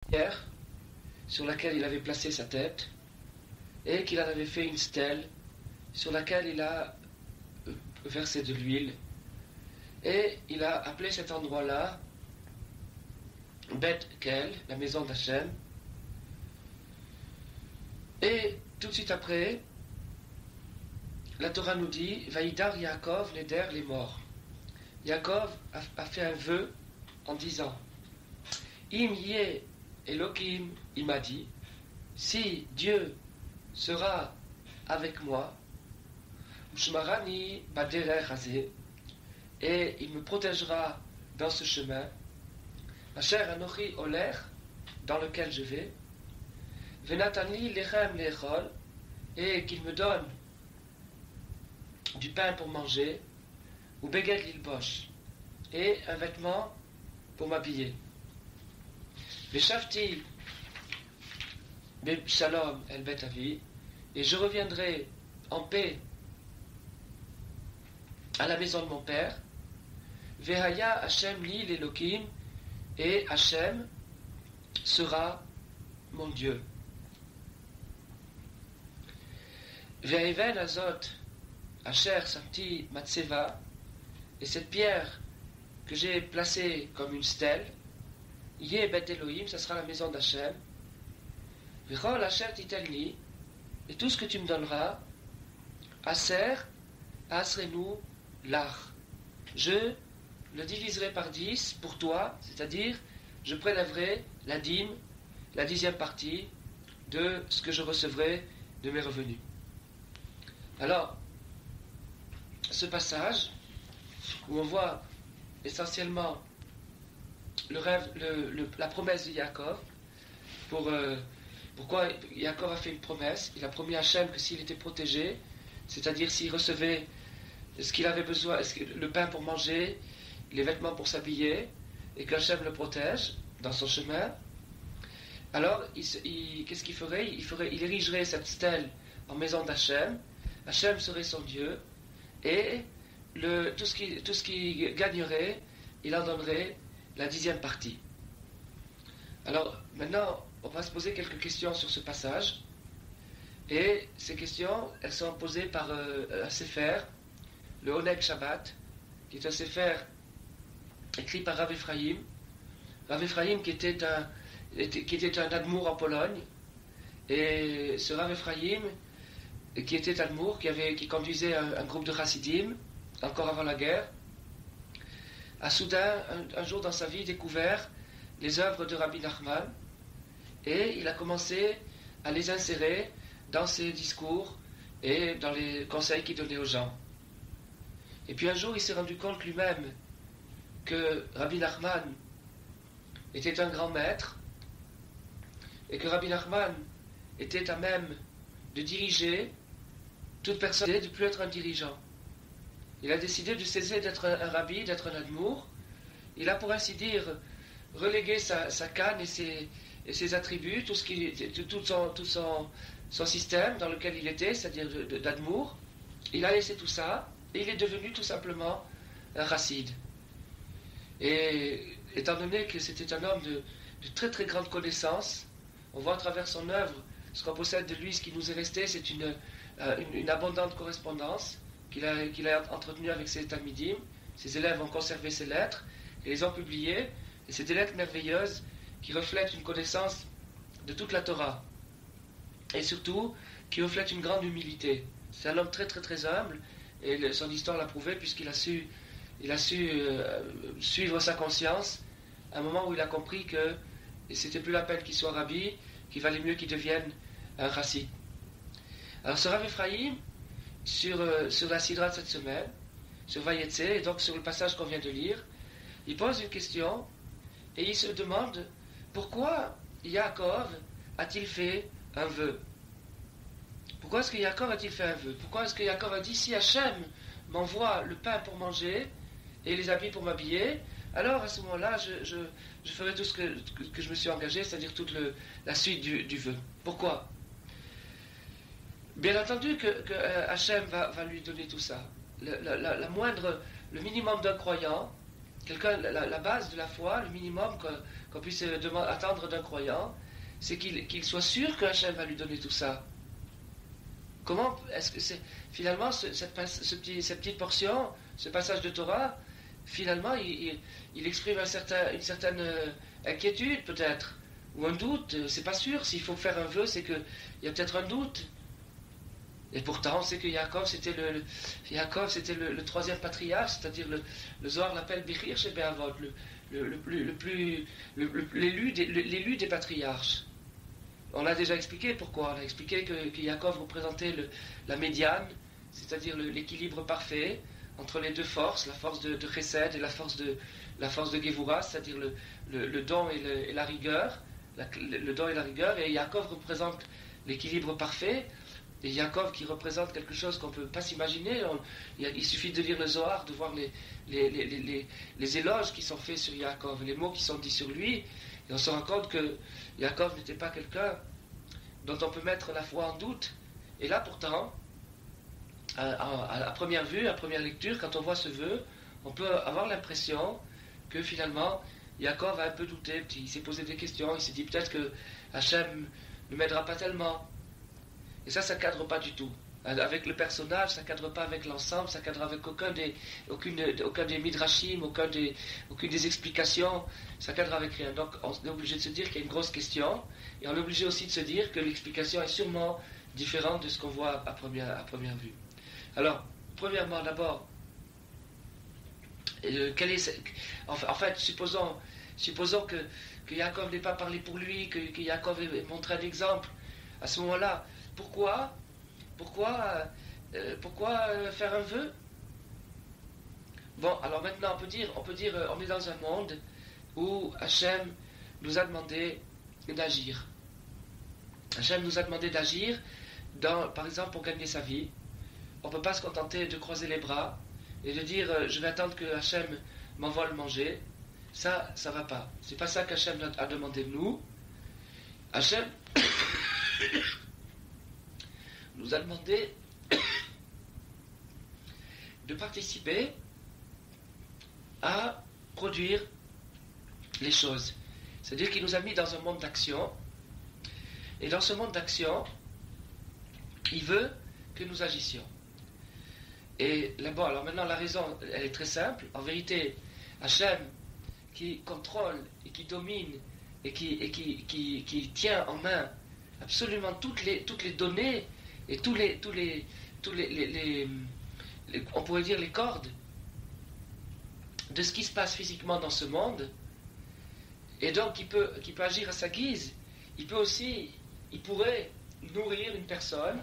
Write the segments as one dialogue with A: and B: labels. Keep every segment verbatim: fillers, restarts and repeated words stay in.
A: pierre sur laquelle il avait placé sa tête et qu'il en avait fait une stèle sur laquelle il a versé de l'huile et il a appelé cet endroit-là Beth Kel, la maison d'Hachem. Et tout de suite après, la Torah nous dit Vaïdar Yaakov neder les morts. Yaakov a, a fait un vœu en disant Im yé Elohim, il m'a dit si Dieu sera avec moi, Shmarani baderer hazeh, et il me protégera dans ce chemin, Asher anochi oler, dans lequel je vais, Venatani lechem lechol, et qu'il me donne du pain pour manger, ou beged lilbosh, et un vêtement pour m'habiller. Veshavti shalom el bet avi, et je reviendrai en paix à la maison de mon père. Vehaya Hashem li l'Elohim, et Hashem sera mon Dieu. Ve'even azot asher samti matseva, et cette pierre que j'ai placée comme une stèle, yé bet Elohim, ça sera la maison d'Hachem. V'chol asher titelni, et tout ce que tu me donneras, aser asrenu lach, je le diviserai par dix pour toi, c'est-à-dire je prélèverai la dîme, la dixième partie de ce que je recevrai de mes revenus. Alors, ce passage où on voit essentiellement le rêve, le, le, la promesse de Yaakov, pour, euh, pourquoi Yaakov a fait une promesse, il a promis à Hachem que s'il était protégé, c'est-à-dire s'il recevait ce qu'il avait besoin, le pain pour manger, les vêtements pour s'habiller, et qu'Hachem le protège dans son chemin, alors il, il, qu'est-ce qu'il ferait il, ferait il érigerait cette stèle en maison d'Hachem, Hachem serait son Dieu, et le, tout ce qui, tout ce qui gagnerait, il en donnerait la dixième partie. Alors maintenant, on va se poser quelques questions sur ce passage, et ces questions, elles sont posées par euh, un sefer, le Oneg Shabbat, qui est un sefer écrit par Rav Ephraim. Rav Ephraim qui était un, était, qui était un admour en Pologne, et ce Rav Ephraim qui était admour, qui, avait, qui conduisait un, un groupe de chassidim, encore avant la guerre, a soudain, un, un jour dans sa vie, découvert les œuvres de Rabbi Nachman, et il a commencé à les insérer dans ses discours et dans les conseils qu'il donnait aux gens. Et puis un jour, il s'est rendu compte lui-même que Rabbi Nachman était un grand maître, et que Rabbi Nachman était à même de diriger toute personne, de ne plus être un dirigeant. Il a décidé de cesser d'être un, un rabbi, d'être un admour. Il a, pour ainsi dire, relégué sa, sa canne et ses, et ses attributs, tout, ce qui, tout, son, tout son, son système dans lequel il était, c'est-à-dire de, de, d'admour. Il a laissé tout ça, et il est devenu tout simplement un chassid. Et étant donné que c'était un homme de, de très très grande connaissance, on voit à travers son œuvre, ce qu'on possède de lui, ce qui nous est resté, c'est une, une, une abondante correspondance qu'il a, qu'il a entretenue avec ses talmidim. Ses élèves ont conservé ses lettres et les ont publiées, et c'est des lettres merveilleuses qui reflètent une connaissance de toute la Torah, et surtout qui reflètent une grande humilité. C'est un homme très très très humble, et le, son histoire l'a prouvé, puisqu'il a su, il a su euh, suivre sa conscience à un moment où il a compris que c'était plus la peine qu'il soit rabbi, qu'il valait mieux qu'il devienne un chassid. Alors ce Rav Ephraim, sur, euh, sur la sidra de cette semaine, sur Vayetse, et donc sur le passage qu'on vient de lire, il pose une question et il se demande pourquoi Yaakov a-t-il fait un vœu. Pourquoi est-ce que Yaakov a-t-il fait un vœu? Pourquoi est-ce que Yaakov a dit si Hachem m'envoie le pain pour manger et les habits pour m'habiller, alors à ce moment-là je, je, je ferai tout ce que, que, que je me suis engagé, c'est-à-dire toute le, la suite du, du vœu. Pourquoi? Bien entendu que, que Hachem va, va lui donner tout ça. Le, la, la, la moindre, le minimum d'un croyant, quelqu'un, la, la base de la foi, le minimum qu'on, qu'on puisse demander, attendre d'un croyant, c'est qu'il, qu'il soit sûr que Hachem va lui donner tout ça. Comment est-ce que c'est finalement ce, cette, ce petit, cette petite portion, ce passage de Torah, finalement il, il, il exprime un certain, une certaine euh, inquiétude peut-être, ou un doute, c'est pas sûr. S'il faut faire un vœu, c'est qu'il y a peut-être un doute. Et pourtant, on sait que Yaakov, c'était le, le, Yaakov, c'était le, le troisième patriarche, c'est-à-dire le, le Zohar l'appelle Bichir chez Be'avot, le, le, le, plus, le plus, le, le, l'élu, des, l'élu des patriarches. On l'a déjà expliqué pourquoi. On a expliqué que, que Yaakov représentait le, la médiane, c'est-à-dire le, l'équilibre parfait entre les deux forces, la force de, de Chesed et la force de, la force de Gevura, c'est-à-dire le, le, le don et, le, et la rigueur, la, le, le don et la rigueur. Et Yaakov représente l'équilibre parfait. Et Yaakov qui représente quelque chose qu'on ne peut pas s'imaginer. On, il, il suffit de lire le Zohar, de voir les, les, les, les, les éloges qui sont faits sur Yaakov, les mots qui sont dits sur lui, et on se rend compte que Yaakov n'était pas quelqu'un dont on peut mettre la foi en doute. Et là pourtant, à, à, à première vue, à première lecture, quand on voit ce vœu, on peut avoir l'impression que finalement Yaakov a un peu douté, il s'est posé des questions, il s'est dit peut-être que Hachem ne m'aidera pas tellement. Et ça, ça ne cadre pas du tout. Avec le personnage, ça ne cadre pas avec l'ensemble, ça ne cadre avec aucun des, aucune, aucun des midrashim, aucun des, aucune des explications, ça ne cadre avec rien. Donc on est obligé de se dire qu'il y a une grosse question, et on est obligé aussi de se dire que l'explication est sûrement différente de ce qu'on voit à première, à première vue. Alors, premièrement, d'abord, euh, quel est, en fait, supposons, supposons que, que Yaakov n'ait pas parlé pour lui, que, que Yaakov ait montré un exemple. À ce moment-là, Pourquoi, pourquoi, euh, pourquoi euh, faire un vœu? Bon, alors maintenant, on peut dire, on peut dire, euh, on est dans un monde où Hachem nous a demandé d'agir. Hachem nous a demandé d'agir, dans, par exemple, pour gagner sa vie. On ne peut pas se contenter de croiser les bras et de dire, euh, je vais attendre que Hachem m'envoie le manger. Ça, ça ne va pas. C'est pas ça qu'Hachem a demandé de nous. Hachem nous a demandé de participer à produire les choses. C'est-à-dire qu'il nous a mis dans un monde d'action, et dans ce monde d'action, il veut que nous agissions. Et là, bon, alors maintenant la raison, elle est très simple. En vérité, Hachem, qui contrôle et qui domine et qui, et qui, qui, qui tient en main absolument toutes les, toutes les données et tous les, tous les, tous les, les, les, les, on pourrait dire les cordes de ce qui se passe physiquement dans ce monde, et donc il peut, il peut agir à sa guise. Il peut aussi, il pourrait nourrir une personne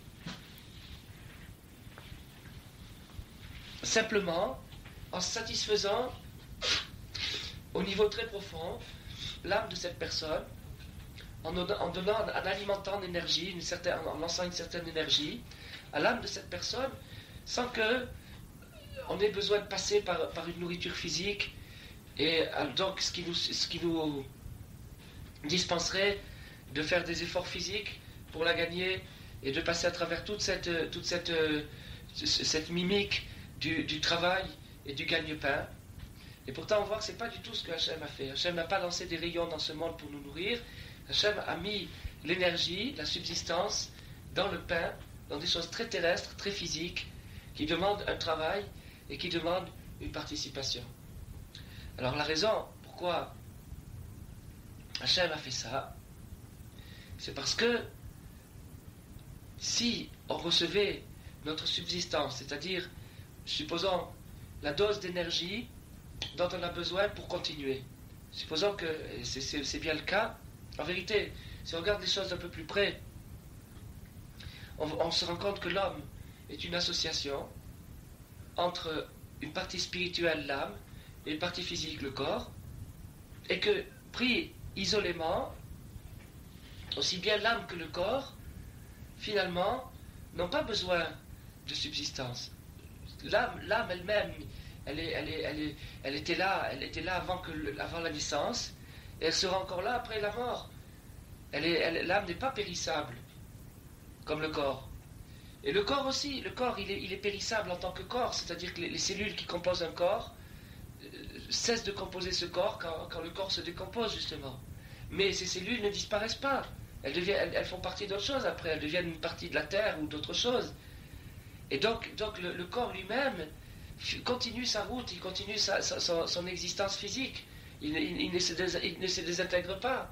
A: simplement en satisfaisant au niveau très profond l'âme de cette personne, en, en donnant, en alimentant en énergie, une certaine, en lançant une certaine énergie à l'âme de cette personne, sans que on ait besoin de passer par, par une nourriture physique, et donc ce qui nous, ce qui nous dispenserait de faire des efforts physiques pour la gagner et de passer à travers toute cette, toute cette, cette mimique du, du travail et du gagne-pain. Et pourtant on voit que ce n'est pas du tout ce que Hachem a fait. Hachem n'a pas lancé des rayons dans ce monde pour nous nourrir. Hachem a mis l'énergie, la subsistance dans le pain, dans des choses très terrestres, très physiques, qui demandent un travail et qui demandent une participation. Alors la raison pourquoi Hachem a fait ça, c'est parce que si on recevait notre subsistance, c'est-à-dire, supposons, la dose d'énergie dont on a besoin pour continuer, supposons que c'est, c'est, c'est bien le cas, en vérité, si on regarde les choses d'un peu plus près, on, on se rend compte que l'homme est une association entre une partie spirituelle, l'âme, et une partie physique, le corps, et que, pris isolément, aussi bien l'âme que le corps, finalement, n'ont pas besoin de subsistance. L'âme, l'âme elle-même, elle, est, elle, est, elle, est, elle était là, elle était là avant, que, avant la naissance, et elle sera encore là après la mort. Elle est, elle, l'âme n'est pas périssable, comme le corps. Et le corps aussi, le corps, il est, il est périssable en tant que corps, c'est-à-dire que les, les cellules qui composent un corps, cessent de composer ce corps quand, quand le corps se décompose, justement. Mais ces cellules ne disparaissent pas. Elles, deviennent, elles, elles font partie d'autre chose après. Elles deviennent une partie de la terre ou d'autre chose. Et donc, donc le, le corps lui-même continue sa route, il continue sa, sa, son, son existence physique. Il, il, il, ne se dés, il ne se désintègre pas.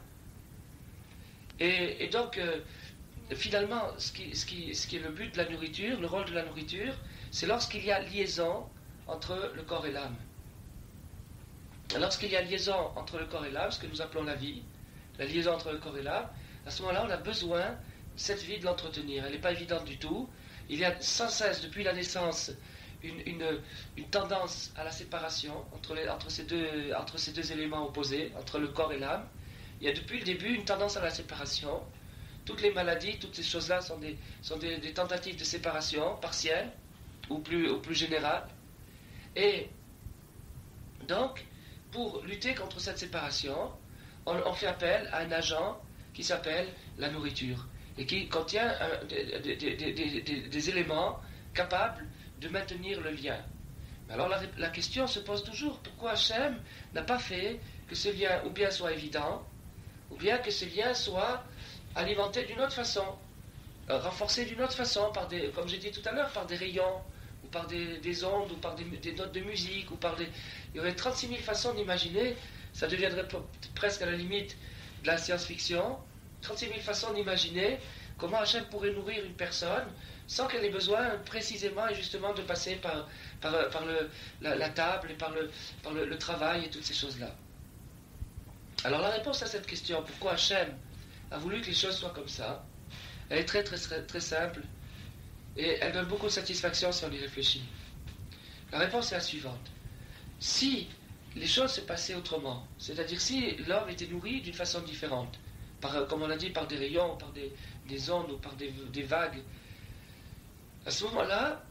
A: Et, et donc, euh, finalement, ce qui, ce, qui, ce qui est le but de la nourriture, le rôle de la nourriture, c'est lorsqu'il y a liaison entre le corps et l'âme. Lorsqu'il y a liaison entre le corps et l'âme, ce que nous appelons la vie, la liaison entre le corps et l'âme, à ce moment-là, on a besoin, cette vie, de l'entretenir. Elle n'est pas évidente du tout. Il y a sans cesse, depuis la naissance, une, une, une tendance à la séparation entre, les, entre, ces deux, entre ces deux éléments opposés, entre le corps et l'âme. Il y a depuis le début une tendance à la séparation. Toutes les maladies, toutes ces choses-là sont des, sont des, des tentatives de séparation partielle ou plus, ou plus générale. Et donc, pour lutter contre cette séparation, on, on fait appel à un agent qui s'appelle la nourriture et qui contient un, des, des, des, des, des, des éléments capables de maintenir le lien. Mais alors la, la question se pose toujours, pourquoi Hachem n'a pas fait que ce lien ou bien soit évident, ou bien que ce lien soit alimenté d'une autre façon, euh, renforcé d'une autre façon, par des, comme j'ai dit tout à l'heure, par des rayons, ou par des, des ondes, ou par des, des notes de musique, ou par des... Il y aurait trente-six mille façons d'imaginer, ça deviendrait presque à la limite de la science-fiction, trente-six mille façons d'imaginer comment Hachem pourrait nourrir une personne sans qu'elle ait besoin précisément et justement de passer par, par, par le, la, la table et par, le, par le, le travail et toutes ces choses-là. Alors la réponse à cette question, pourquoi Hachem a voulu que les choses soient comme ça, elle est très très très, très simple et elle donne beaucoup de satisfaction si on y réfléchit. La réponse est la suivante. Si les choses se passaient autrement, c'est-à-dire si l'homme était nourri d'une façon différente, par, comme on l'a dit, par des rayons, par des, des ondes ou par des, des vagues, à ce moment-là,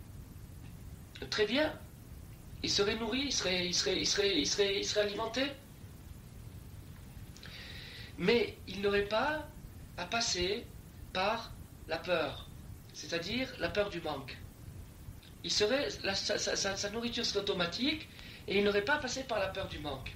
A: très bien, il serait nourri, il serait, il serait, il serait, il serait, il serait alimenté. Mais il n'aurait pas à passer par la peur, c'est-à-dire la peur du manque. Il serait, la, sa, sa, sa nourriture serait automatique et il n'aurait pas à passer par la peur du manque.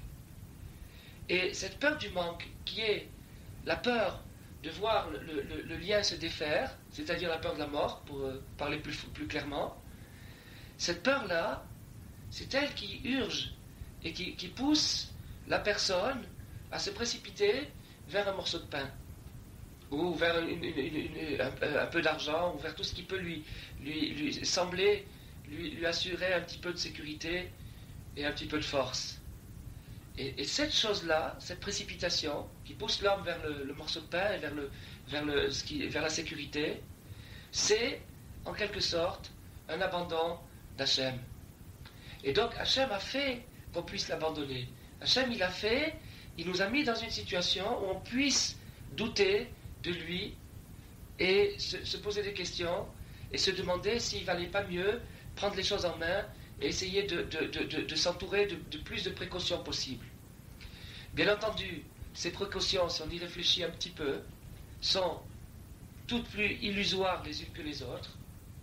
A: Et cette peur du manque, qui est la peur de voir le, le, le lien se défaire, c'est-à-dire la peur de la mort, pour euh, parler plus, plus clairement, cette peur-là, c'est elle qui urge et qui, qui pousse la personne à se précipiter vers un morceau de pain, ou vers une, une, une, une, un, un peu d'argent, ou vers tout ce qui peut lui, lui, lui sembler, lui, lui assurer un petit peu de sécurité et un petit peu de force. Et, et cette chose-là, cette précipitation, qui pousse l'homme vers le, le morceau de pain et vers, le, vers, le, ce qui, vers la sécurité, c'est, en quelque sorte, un abandon d'Hachem. Et donc, Hachem a fait qu'on puisse l'abandonner. Hachem, il a fait, il nous a mis dans une situation où on puisse douter de lui et se, se poser des questions et se demander s'il ne valait pas mieux prendre les choses en main et essayer de, de, de, de, de s'entourer de, de plus de précautions possibles. Bien entendu, ces précautions, si on y réfléchit un petit peu, sont toutes plus illusoires les unes que les autres.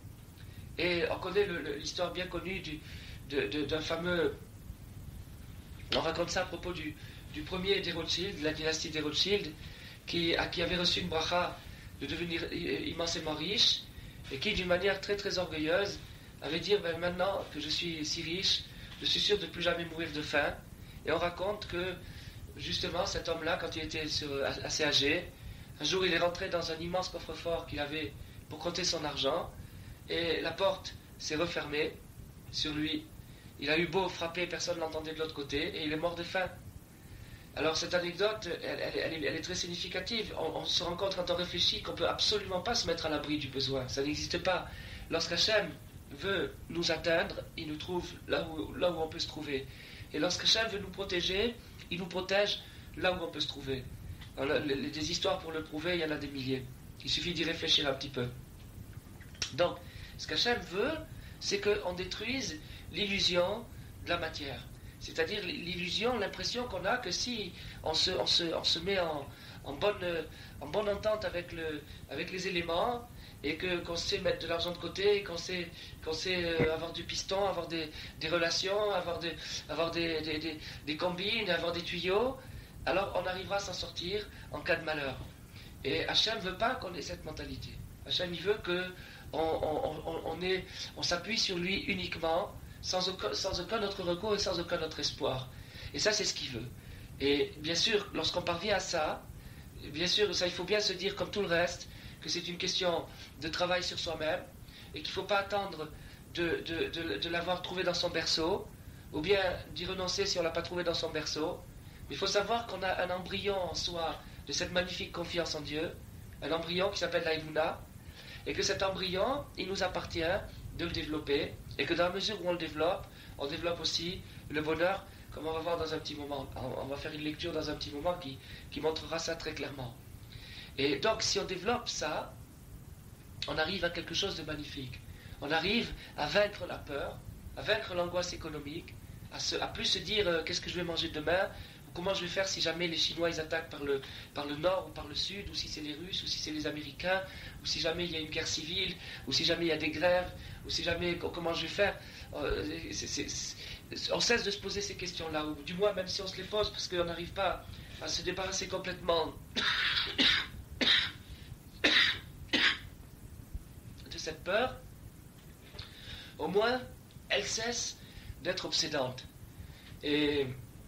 A: Et on connaît le, le, l'histoire bien connue du, de, de, d'un fameux... On raconte ça à propos du, du premier des Rothschild, de la dynastie des Rothschild, qui, à, qui avait reçu une bracha de devenir immensément riche, et qui, d'une manière très très orgueilleuse, avait dit, ben, maintenant que je suis si riche, je suis sûr de ne plus jamais mourir de faim. Et on raconte que, justement, cet homme-là, quand il était sur, assez âgé, un jour il est rentré dans un immense coffre-fort qu'il avait pour compter son argent, et la porte s'est refermée sur lui. Il a eu beau frapper, personne ne l'entendait de l'autre côté, et il est mort de faim. Alors cette anecdote, elle, elle, elle, est, elle est très significative. On, on se rend compte quand on réfléchit qu'on ne peut absolument pas se mettre à l'abri du besoin. Ça n'existe pas. Lorsqu'Hachem veut nous atteindre, il nous trouve là où, là où on peut se trouver. Et lorsqu'Hachem veut nous protéger, il nous protège là où on peut se trouver. Alors, les, les, des histoires pour le prouver, il y en a des milliers. Il suffit d'y réfléchir un petit peu. Donc, ce qu'Hachem veut, c'est qu'on détruise l'illusion de la matière. C'est-à-dire l'illusion, l'impression qu'on a que si on se, on se, on se met en, en, bonne, en bonne entente avec, le, avec les éléments, et que, qu'on sait mettre de l'argent de côté, qu'on sait, qu'on sait euh, avoir du piston, avoir des, des relations, avoir, des, avoir des, des, des, des combines, avoir des tuyaux, alors on arrivera à s'en sortir en cas de malheur. Et Hachem ne veut pas qu'on ait cette mentalité. Hachem, il veut qu'on on, on, on, ait, on s'appuie sur lui uniquement, sans aucun, sans aucun autre recours et sans aucun autre espoir. Et ça, c'est ce qu'il veut. Et bien sûr, lorsqu'on parvient à ça, bien sûr, ça, il faut bien se dire, comme tout le reste, que c'est une question de travail sur soi-même, et qu'il ne faut pas attendre de, de, de, de l'avoir trouvé dans son berceau, ou bien d'y renoncer si on ne l'a pas trouvé dans son berceau. Mais il faut savoir qu'on a un embryon en soi de cette magnifique confiance en Dieu, un embryon qui s'appelle l'Aïmouna, et que cet embryon, il nous appartient de le développer, et que dans la mesure où on le développe, on développe aussi le bonheur, comme on va voir dans un petit moment. On va faire une lecture dans un petit moment qui, qui montrera ça très clairement. Et donc, si on développe ça, on arrive à quelque chose de magnifique. On arrive à vaincre la peur, à vaincre l'angoisse économique, à, se, à plus se dire euh, qu'est-ce que je vais manger demain, ou comment je vais faire si jamais les Chinois ils attaquent par le, par le nord ou par le sud, ou si c'est les Russes, ou si c'est les Américains, ou si jamais il y a une guerre civile, ou si jamais il y a des grèves, ou si jamais comment je vais faire. Euh, c'est, c'est, c'est, on cesse de se poser ces questions-là, ou du moins même si on se les pose, parce qu'on n'arrive pas à se débarrasser complètement de cette peur, au moins elle cesse d'être obsédante. Et,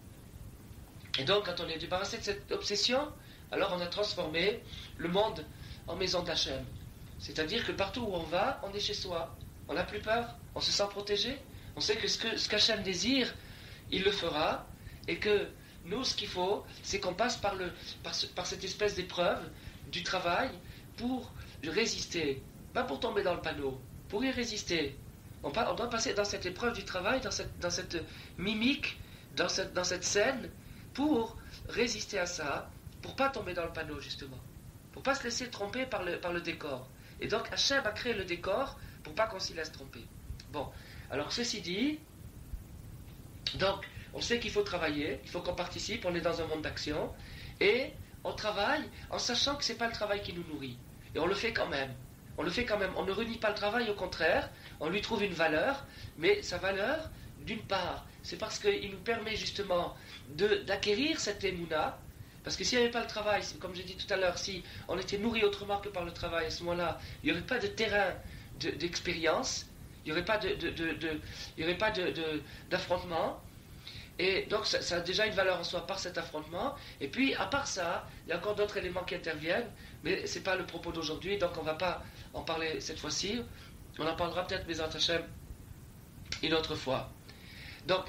A: et donc quand on est débarrassé de cette obsession, alors on a transformé le monde en maison d'Hachem. C'est-à-dire que partout où on va, on est chez soi. On n'a plus peur, on se sent protégé. On sait que ce, que ce qu'Hachem désire, il le fera. Et que nous, ce qu'il faut, c'est qu'on passe par, le, par, ce, par cette espèce d'épreuve du travail pour résister. Pas pour tomber dans le panneau, pour y résister. On, on doit passer dans cette épreuve du travail, dans cette, dans cette mimique, dans cette, dans cette scène, pour résister à ça, pour pas tomber dans le panneau, justement. Pour pas se laisser tromper par le, par le décor. Et donc, Hachem a créé le décor pour pas qu'on s'y laisse tromper. Bon, alors ceci dit, donc, on sait qu'il faut travailler, il faut qu'on participe, on est dans un monde d'action, et on travaille en sachant que c'est pas le travail qui nous nourrit. Et on le fait quand même. On le fait quand même. On ne renie pas le travail, au contraire, on lui trouve une valeur, mais sa valeur, d'une part, c'est parce qu'il nous permet justement de, d'acquérir cette émouna. Parce que s'il n'y avait pas le travail, comme j'ai dit tout à l'heure, si on était nourri autrement que par le travail, à ce moment-là, il n'y aurait pas de terrain de, d'expérience, il n'y aurait pas, de, de, de, de, il y aurait pas de, de, d'affrontement. Et donc ça, ça a déjà une valeur en soi par cet affrontement. Et puis, à part ça, il y a encore d'autres éléments qui interviennent, mais ce n'est pas le propos d'aujourd'hui, donc on ne va pas en parler cette fois-ci. On en parlera peut-être, Bézat Hachem, une autre fois. Donc,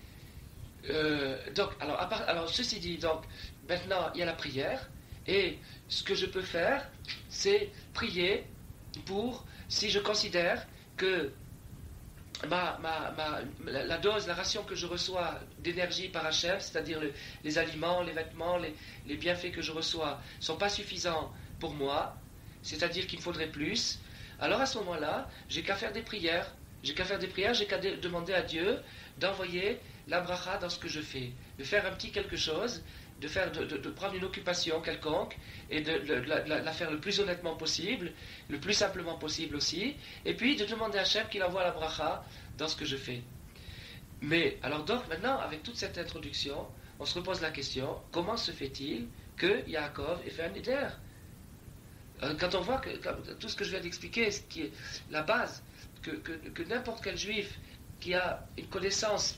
A: euh, donc alors, à part, alors, ceci dit, donc, maintenant, il y a la prière, et ce que je peux faire, c'est prier pour, si je considère que ma, ma, ma, la, la dose, la ration que je reçois d'énergie par Hachem, c'est-à-dire le, les aliments, les vêtements, les, les bienfaits que je reçois, ne sont pas suffisants pour moi, c'est-à-dire qu'il me faudrait plus, alors à ce moment-là, j'ai qu'à faire des prières, j'ai qu'à faire des prières, j'ai qu'à de, demander à Dieu d'envoyer la bracha dans ce que je fais, de faire un petit quelque chose, de, faire, de, de, de prendre une occupation quelconque et de, de, de, la, de la faire le plus honnêtement possible, le plus simplement possible aussi, et puis de demander à Hachem qu'il envoie la bracha dans ce que je fais. Mais, alors donc, maintenant, avec toute cette introduction, on se repose la question, comment se fait-il que Yaakov ait fait un éder ? Quand on voit que tout ce que je viens d'expliquer, ce qui est la base, que, que, que n'importe quel juif qui a une connaissance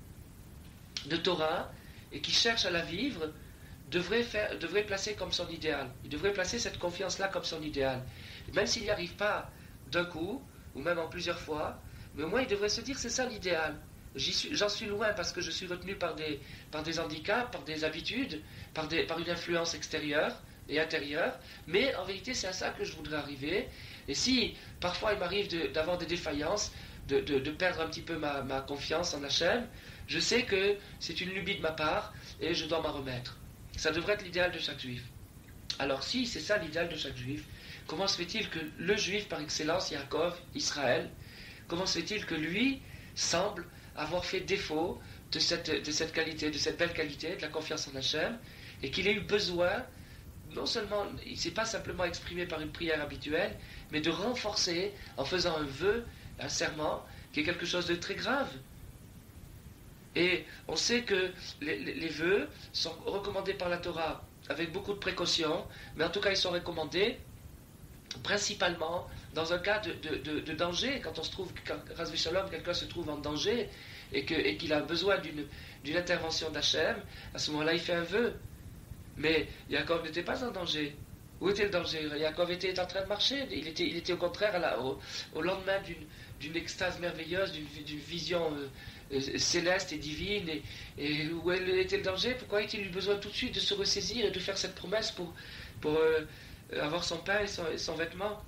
A: de Torah et qui cherche à la vivre devrait, faire, devrait placer comme son idéal. Il devrait placer cette confiance-là comme son idéal. Et même s'il n'y arrive pas d'un coup, ou même en plusieurs fois, mais au moins il devrait se dire c'est ça l'idéal. J'y suis, j'en suis loin parce que je suis retenu par des, par des handicaps, par des habitudes, par, des, par une influence extérieure et intérieure, mais en vérité c'est à ça que je voudrais arriver. Et si parfois il m'arrive de, d'avoir des défaillances, de, de, de perdre un petit peu ma, ma confiance en Hachem, je sais que c'est une lubie de ma part et je dois m'en remettre. Ça devrait être l'idéal de chaque juif. Alors si c'est ça l'idéal de chaque juif, comment se fait-il que le juif par excellence, Yaakov, Israël, comment se fait-il que lui semble avoir fait défaut de cette, de cette qualité, de cette belle qualité, de la confiance en Hachem, et qu'il ait eu besoin non seulement, il ne s'est pas simplement exprimé par une prière habituelle, mais de renforcer en faisant un vœu, un serment, qui est quelque chose de très grave. Et on sait que les, les, les vœux sont recommandés par la Torah avec beaucoup de précautions, mais en tout cas ils sont recommandés principalement dans un cas de, de, de, de danger, quand on se trouve, quand Ras Shalom, quelqu'un se trouve en danger et, que, et qu'il a besoin d'une, d'une intervention d'Hachem, à ce moment-là il fait un vœu. Mais Yaakov n'était pas en danger. Où était le danger? Yaakov était en train de marcher, il était, il était au contraire à la, au, au lendemain d'une, d'une extase merveilleuse, d'une, d'une vision euh, euh, céleste et divine, et, et où était le danger? Pourquoi a-t-il eu besoin tout de suite de se ressaisir et de faire cette promesse pour, pour euh, avoir son pain et son, et son vêtement?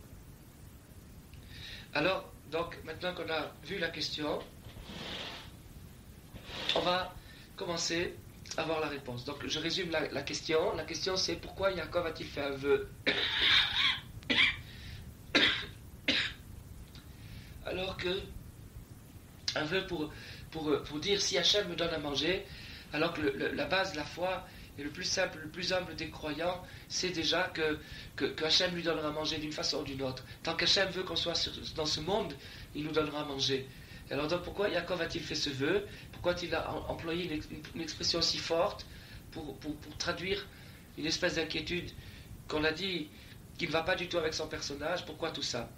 A: Alors, donc, maintenant qu'on a vu la question, on va commencer à voir la réponse. Donc, je résume la, la question. La question, c'est pourquoi Yaakov a-t-il fait un vœu? Alors que un vœu pour, pour, pour dire si Hachem me donne à manger, alors que le, le, la base de la foi et le plus simple, le plus humble des croyants, c'est déjà que, que, que Hachem lui donnera à manger d'une façon ou d'une autre. Tant qu'Hachem veut qu'on soit sur, dans ce monde, il nous donnera à manger. Alors donc pourquoi Yaakov a-t-il fait ce vœu? Pourquoi a-t-il employé une, une, une expression si forte pour, pour, pour traduire une espèce d'inquiétude qu'on a dit qui ne va pas du tout avec son personnage? Pourquoi tout ça?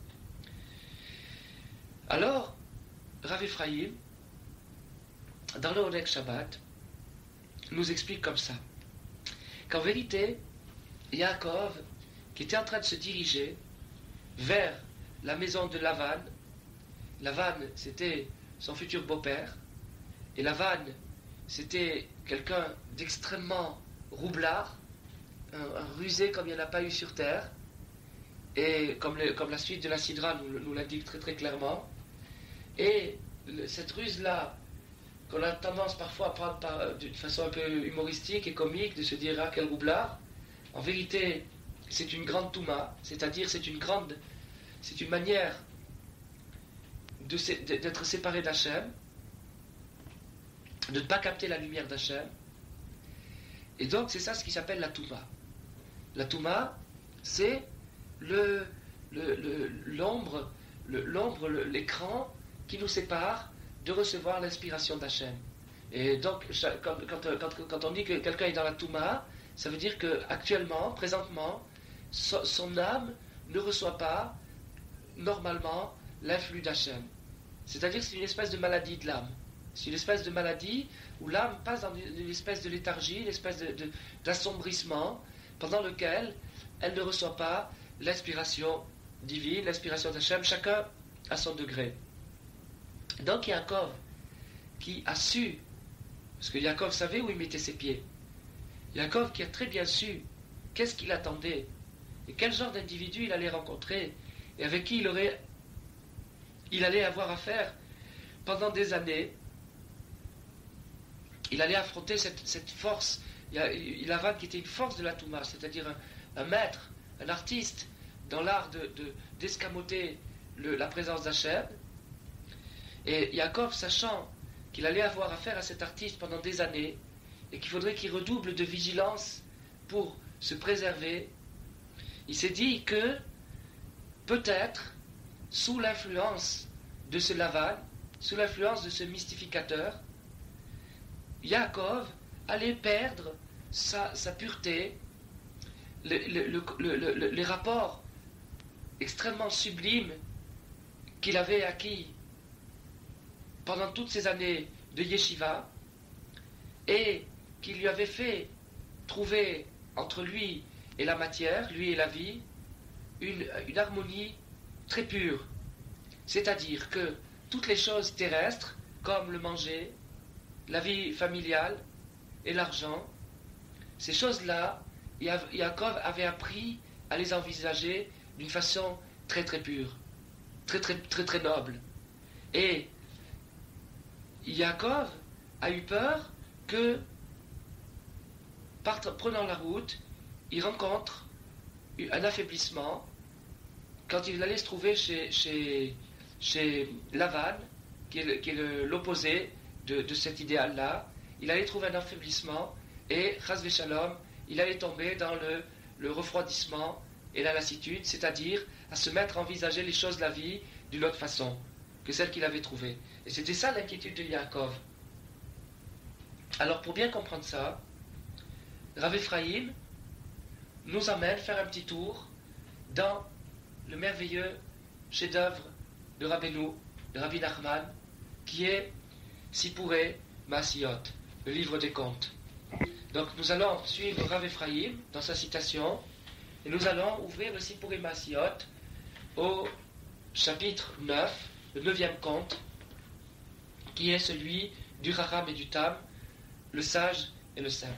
A: Alors, Rav Ephraim, dans le Oneg Shabbat, nous explique comme ça, qu'en vérité, Yaakov, qui était en train de se diriger vers la maison de Lavan, Lavan, c'était son futur beau-père, et Lavan, c'était quelqu'un d'extrêmement roublard, un, un rusé comme il n'y en a pas eu sur terre, et comme, le, comme la suite de la Sidra nous, nous l'indique très très clairement. Et le, cette ruse-là, qu'on a tendance parfois à prendre par, d'une façon un peu humoristique et comique, de se dire ah quel roublard, en vérité c'est une grande touma, c'est-à-dire c'est une grande, c'est une manière de, d'être séparé d'Hachem, de ne pas capter la lumière d'Hachem. Et donc c'est ça ce qui s'appelle la touma. La touma, c'est le, le, le, l'ombre, le, l'ombre, le, l'écran qui nous sépare de recevoir l'inspiration d'Hachem. Et donc, quand, quand, quand, quand on dit que quelqu'un est dans la Touma, ça veut dire qu'actuellement, présentement, so, son âme ne reçoit pas, normalement, l'influx d'Hachem. C'est-à-dire que c'est une espèce de maladie de l'âme. C'est une espèce de maladie où l'âme passe dans une, une espèce de léthargie, une espèce de, de, d'assombrissement, pendant lequel elle ne reçoit pas l'inspiration divine, l'inspiration d'Hachem, chacun à son degré. Donc Yaakov, qui a su, parce que Yaakov savait où il mettait ses pieds, Yaakov qui a très bien su qu'est-ce qu'il attendait, et quel genre d'individu il allait rencontrer, et avec qui il, aurait, il allait avoir affaire pendant des années, il allait affronter cette, cette force, il Lavan qui était une force de la Touma, c'est-à-dire un, un maître, un artiste, dans l'art de, de, d'escamoter le, la présence d'Hachem. Et Yaakov, sachant qu'il allait avoir affaire à cet artiste pendant des années, et qu'il faudrait qu'il redouble de vigilance pour se préserver, il s'est dit que, peut-être, sous l'influence de ce Lavan, sous l'influence de ce mystificateur, Yaakov allait perdre sa, sa pureté, le, le, le, le, les rapports extrêmement sublimes qu'il avait acquis pendant toutes ces années de yeshiva, et qui lui avait fait trouver entre lui et la matière, lui et la vie, une, une harmonie très pure. C'est-à-dire que toutes les choses terrestres, comme le manger, la vie familiale et l'argent, ces choses-là, Yaakov avait appris à les envisager d'une façon très très pure, très très très très noble. Et Yaakov a eu peur que, prenant la route, il rencontre un affaiblissement quand il allait se trouver chez, chez, chez Lavan, qui est, le, qui est le, l'opposé de, de cet idéal-là. Il allait trouver un affaiblissement et, chas v'shalom, il allait tomber dans le, le refroidissement et la lassitude, c'est-à-dire à se mettre à envisager les choses de la vie d'une autre façon que celle qu'il avait trouvée. Et c'était ça l'inquiétude de Yaakov. Alors pour bien comprendre ça, Rav Ephraim nous amène faire un petit tour dans le merveilleux chef-d'œuvre de Rabbeinu, de Rabbi Nachman, qui est Sipurei Maasiyot, le livre des contes. Donc nous allons suivre Rav Ephraim dans sa citation, et nous allons ouvrir le Sipurei Maasiyot au chapitre neuf, le neuvième conte, qui est celui du Raham et du Tam, le sage et le simple.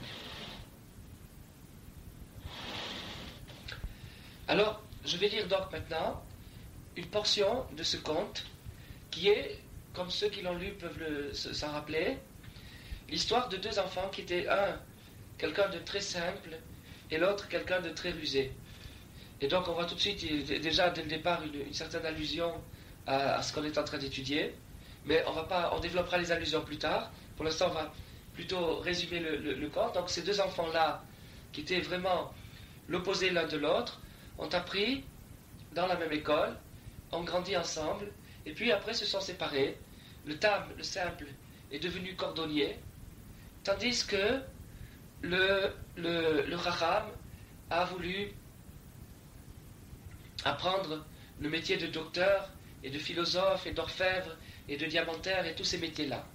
A: Alors, je vais lire donc maintenant une portion de ce conte qui est, comme ceux qui l'ont lu peuvent le, s'en rappeler, l'histoire de deux enfants qui étaient un, quelqu'un de très simple et l'autre, quelqu'un de très rusé. Et donc on voit tout de suite, déjà dès le départ, une, une certaine allusion à, à ce qu'on est en train d'étudier, mais on va pas, on développera les allusions plus tard. Pour l'instant, on va plutôt résumer le, le, le conte. Donc ces deux enfants-là, qui étaient vraiment l'opposé l'un de l'autre, ont appris dans la même école, ont grandi ensemble, et puis après se sont séparés. Le Tam, le simple, est devenu cordonnier, tandis que le, le, le Raham a voulu apprendre le métier de docteur, et de philosophe, et d'orfèvre, et de diamantaire, et tous ces métiers-là.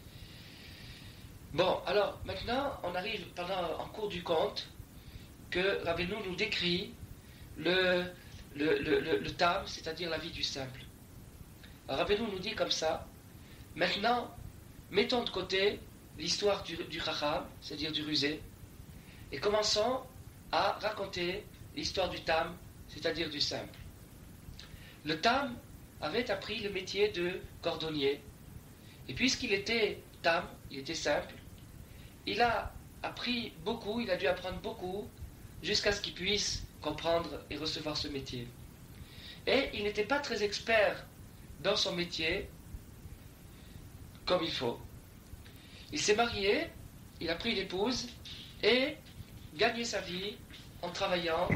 A: Bon, alors maintenant, on arrive pendant, en cours du conte, que Rabbeinu nous décrit le, le, le, le, le Tam, c'est-à-dire la vie du simple. Alors Rabbeinu nous dit comme ça, maintenant, mettons de côté l'histoire du, du Raham, c'est-à-dire du rusé, et commençons à raconter l'histoire du Tam, c'est-à-dire du simple. Le Tam avait appris le métier de cordonnier, et puisqu'il était Tam, il était simple, il a appris beaucoup, il a dû apprendre beaucoup, jusqu'à ce qu'il puisse comprendre et recevoir ce métier. Et il n'était pas très expert dans son métier, comme il faut. Il s'est marié, il a pris une épouse, et gagné sa vie en travaillant.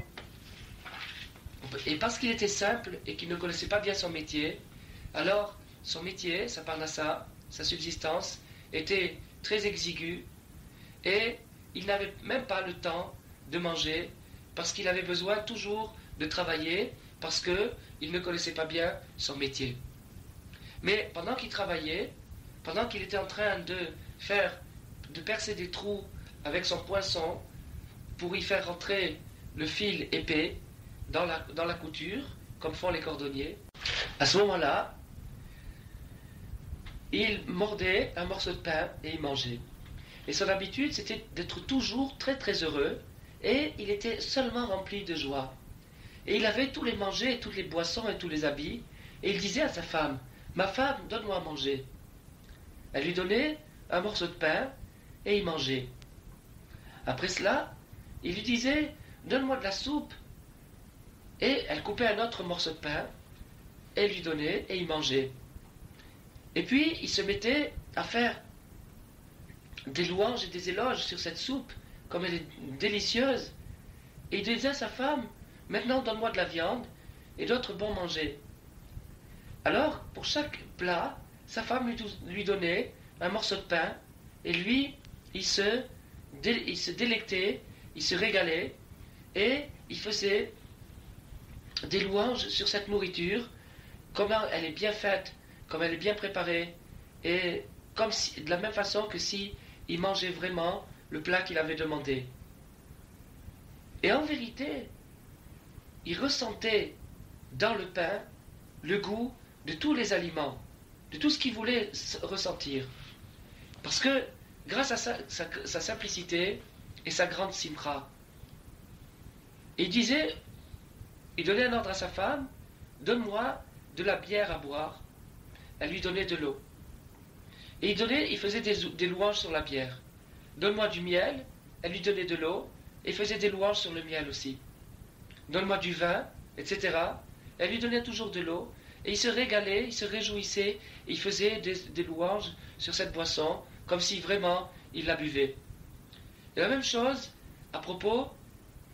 A: Et parce qu'il était simple et qu'il ne connaissait pas bien son métier, alors son métier, sa parnassa, sa subsistance, était très exiguë, et il n'avait même pas le temps de manger, parce qu'il avait besoin toujours de travailler, parce qu'il ne connaissait pas bien son métier. Mais pendant qu'il travaillait, pendant qu'il était en train de faire, de percer des trous avec son poinçon, pour y faire rentrer le fil épais dans la, dans la couture, comme font les cordonniers, à ce moment-là, il mordait un morceau de pain et il mangeait. Et son habitude, c'était d'être toujours très très heureux, et il était seulement rempli de joie. Et il avait tous les mangers, toutes les boissons et tous les habits, et il disait à sa femme, « Ma femme, donne-moi à manger. » Elle lui donnait un morceau de pain, et il mangeait. Après cela, il lui disait, « Donne-moi de la soupe. » Et elle coupait un autre morceau de pain, et lui donnait, et il mangeait. Et puis, il se mettait à faire des louanges et des éloges sur cette soupe, comme elle est délicieuse. Et il disait à sa femme, « Maintenant, donne-moi de la viande et d'autres bons manger. » Alors, pour chaque plat, sa femme lui, lui donnait un morceau de pain, et lui, il se, dé, il se délectait, il se régalait, et il faisait des louanges sur cette nourriture, comment elle est bien faite, comme elle est bien préparée, et comme si, de la même façon que si il mangeait vraiment le plat qu'il avait demandé. Et en vérité, il ressentait dans le pain le goût de tous les aliments, de tout ce qu'il voulait ressentir. Parce que, grâce à sa, sa, sa simplicité et sa grande simra, il disait, il donnait un ordre à sa femme, « Donne-moi de la bière à boire. » Elle lui donnait de l'eau. Et il, donnait, il faisait des, des louanges sur la bière. « Donne-moi du miel. » Elle lui donnait de l'eau, et faisait des louanges sur le miel aussi. « Donne-moi du vin, et cetera » Elle lui donnait toujours de l'eau, et il se régalait, il se réjouissait, et il faisait des, des louanges sur cette boisson, comme si vraiment il la buvait. Et la même chose à propos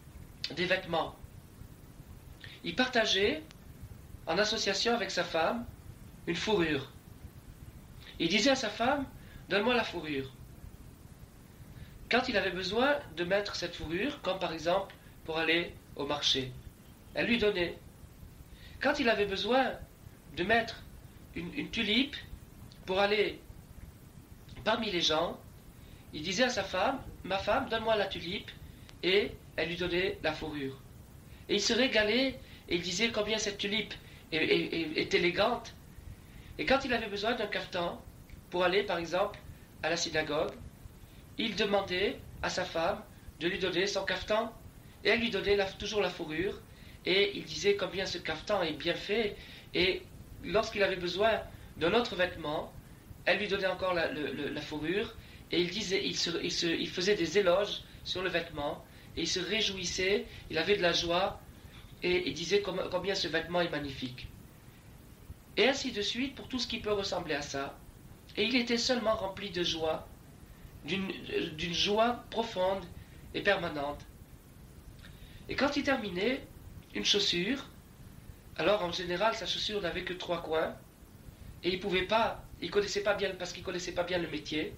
A: des vêtements. Il partageait, en association avec sa femme, une fourrure. Il disait à sa femme, donne-moi la fourrure. Quand il avait besoin de mettre cette fourrure, comme par exemple pour aller au marché, elle lui donnait. Quand il avait besoin de mettre une, une tulipe pour aller parmi les gens, il disait à sa femme, ma femme, donne-moi la tulipe, et elle lui donnait la fourrure. Et il se régalait, et il disait combien cette tulipe est, est, est, est élégante. Et quand il avait besoin d'un cafetan, pour aller par exemple à la synagogue, il demandait à sa femme de lui donner son cafetan, et elle lui donnait la, toujours la fourrure, et il disait combien ce cafetan est bien fait, et lorsqu'il avait besoin d'un autre vêtement, elle lui donnait encore la, la, la fourrure, et il, disait, il, se, il, se, il faisait des éloges sur le vêtement, et il se réjouissait, il avait de la joie, et il disait combien ce vêtement est magnifique. Et ainsi de suite pour tout ce qui peut ressembler à ça. Et il était seulement rempli de joie, d'une, d'une joie profonde et permanente. Et quand il terminait une chaussure, alors en général sa chaussure n'avait que trois coins, et il pouvait pas, il connaissait pas bien, parce qu'il connaissait pas bien le métier,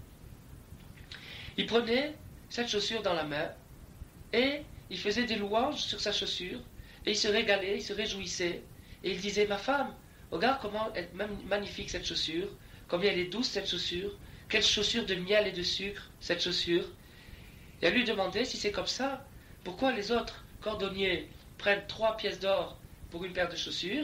A: il prenait cette chaussure dans la main, et il faisait des louanges sur sa chaussure, et il se régalait, il se réjouissait, et il disait, ma femme, regarde comment elle est magnifique cette chaussure, combien elle est douce cette chaussure, quelle chaussure de miel et de sucre cette chaussure. Et elle lui demandait, si c'est comme ça, pourquoi les autres cordonniers prennent trois pièces d'or pour une paire de chaussures,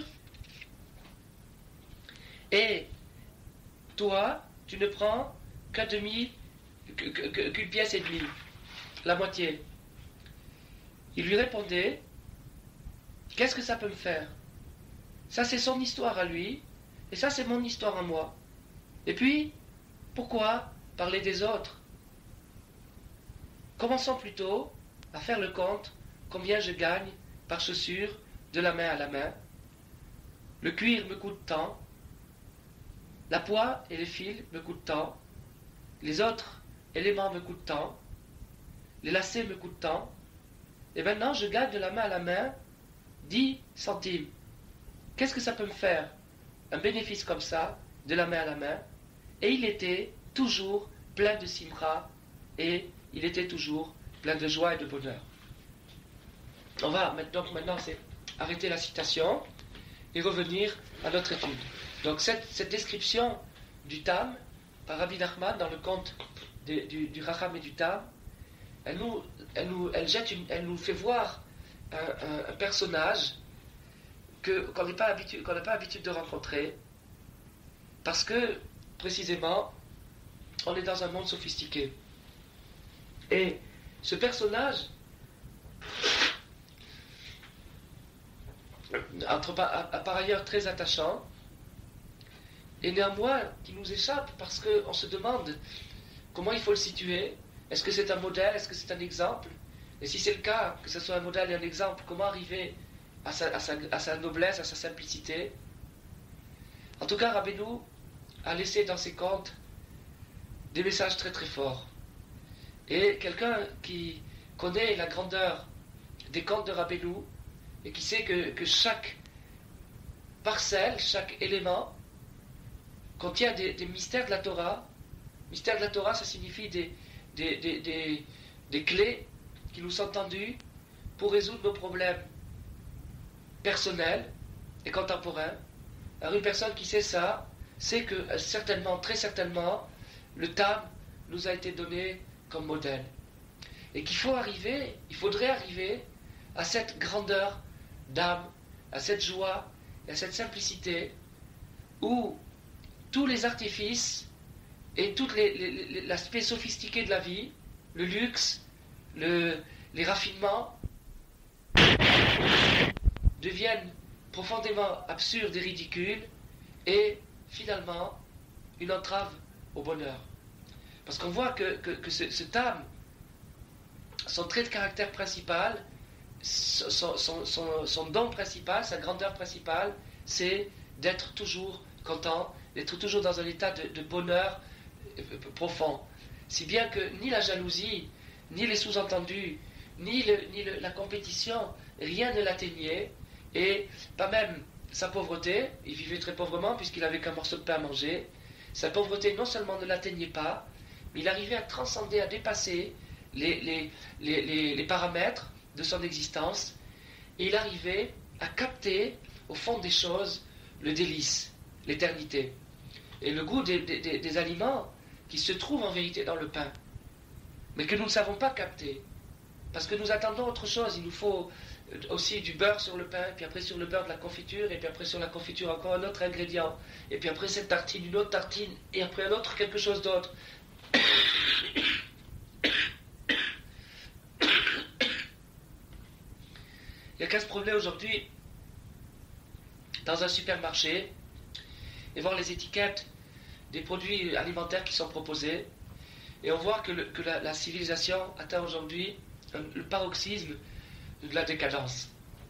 A: et toi, tu ne prends qu'un demi, qu'une pièce et demie, la moitié. Il lui répondait, qu'est-ce que ça peut me faire? Ça c'est son histoire à lui, et ça c'est mon histoire à moi. Et puis, pourquoi parler des autres? Commençons plutôt à faire le compte, combien je gagne par chaussure de la main à la main. Le cuir me coûte tant, la poix et les fils me coûtent tant, les autres éléments me coûtent tant, les lacets me coûtent tant, et maintenant je gagne de la main à la main dix centimes. Qu'est-ce que ça peut me faire? Un bénéfice comme ça, de la main à la main. Et il était toujours plein de simra, et il était toujours plein de joie et de bonheur. On va maintenant, maintenant c'est arrêter la citation et revenir à notre étude. Donc cette, cette description du Tam, par Rabbi Nachman dans le conte de, du, du Racham et du Tam, elle nous, elle nous, elle jette une, elle nous fait voir un, un, un personnage que, qu'on n'a pas habitude, qu'on n'a pas habitude de rencontrer, parce que, précisément, on est dans un monde sophistiqué. Et ce personnage, entre, à, à, par ailleurs très attachant, et néanmoins qui nous échappe, parce qu'on se demande comment il faut le situer. Est-ce que c'est un modèle? Est-ce que c'est un exemple? Et si c'est le cas, que ce soit un modèle et un exemple, comment arriver à sa, à sa, à sa noblesse, à sa simplicité? En tout cas, Rabbeinu a laissé dans ses contes des messages très très forts. Et quelqu'un qui connaît la grandeur des contes de Rabbeinu, et qui sait que, que chaque parcelle, chaque élément, contient des, des mystères de la Torah. Mystères de la Torah, ça signifie des, des, des, des, des clés qui nous sont tendues pour résoudre nos problèmes personnels et contemporains. Alors une personne qui sait ça, sait que certainement, très certainement, le Tam nous a été donné comme modèle. Et qu'il faut arriver, il faudrait arriver à cette grandeur d'âme, à cette joie et à cette simplicité où tous les artifices et tout les, les, les, l'aspect sophistiqué de la vie, le luxe, le, les raffinements, deviennent profondément absurdes et ridicules, et finalement une entrave au bonheur. Parce qu'on voit que, que, que ce, ce Tam, son trait de caractère principal, son, son, son, son don principal, sa grandeur principale, c'est d'être toujours content, d'être toujours dans un état de, de bonheur profond. Si bien que ni la jalousie, ni les sous-entendus, ni, le, ni le, la compétition, rien ne l'atteignait, et pas même sa pauvreté, il vivait très pauvrement puisqu'il avait qu'un morceau de pain à manger. Sa pauvreté non seulement ne l'atteignait pas, mais il arrivait à transcender, à dépasser les, les, les, les, les paramètres de son existence, et il arrivait à capter au fond des choses le délice, l'éternité, et le goût des, des, des, des aliments qui se trouvent en vérité dans le pain, mais que nous ne savons pas capter, parce que nous attendons autre chose. Il nous faut aussi du beurre sur le pain, puis après sur le beurre de la confiture, et puis après sur la confiture encore un autre ingrédient, et puis après cette tartine, une autre tartine, et après un autre quelque chose d'autre. Il y a qu'à se promener aujourd'hui dans un supermarché et voir les étiquettes des produits alimentaires qui sont proposés, et on voit que, le, que la, la civilisation atteint aujourd'hui un, le paroxysme de la décadence.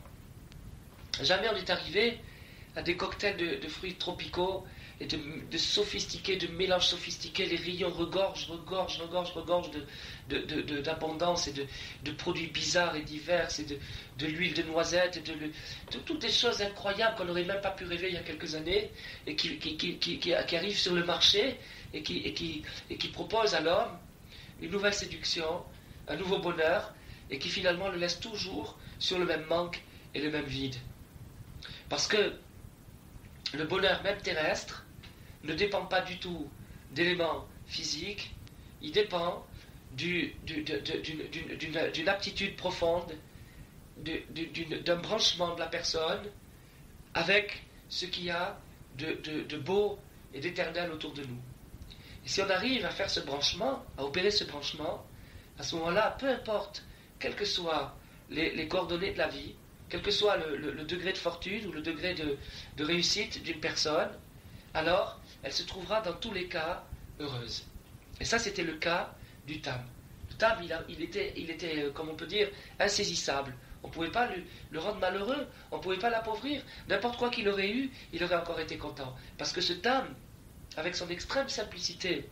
A: Jamais on est arrivé à des cocktails de, de fruits tropicaux et de, de sophistiqués, de mélanges sophistiqués. Les rayons regorgent, regorgent, regorgent, regorgent de, de, de, de, d'abondance et de, de produits bizarres et divers, et de, de l'huile de noisette, et de, de, de toutes des choses incroyables qu'on n'aurait même pas pu rêver il y a quelques années, et qui, qui, qui, qui, qui, qui arrivent sur le marché et qui, et, qui, et qui proposent à l'homme une nouvelle séduction, un nouveau bonheur, et qui finalement le laissent toujours sur le même manque et le même vide. Parce que le bonheur même terrestre ne dépend pas du tout d'éléments physiques, il dépend du, du, de, de, d'une, d'une, d'une, d'une aptitude profonde, de, d'une, d'un branchement de la personne avec ce qu'il y a de, de, de beau et d'éternel autour de nous. Et si on arrive à faire ce branchement, à opérer ce branchement, à ce moment-là, peu importe, quelles que soient les, les coordonnées de la vie, quel que soit le, le, le degré de fortune ou le degré de, de réussite d'une personne, alors elle se trouvera dans tous les cas heureuse. Et ça, c'était le cas du Tam. Le Tam, il, a, il, était, il était, comme on peut dire, insaisissable. On ne pouvait pas le, le rendre malheureux, on ne pouvait pas l'appauvrir. N'importe quoi qu'il aurait eu, il aurait encore été content. Parce que ce Tam, avec son extrême simplicité,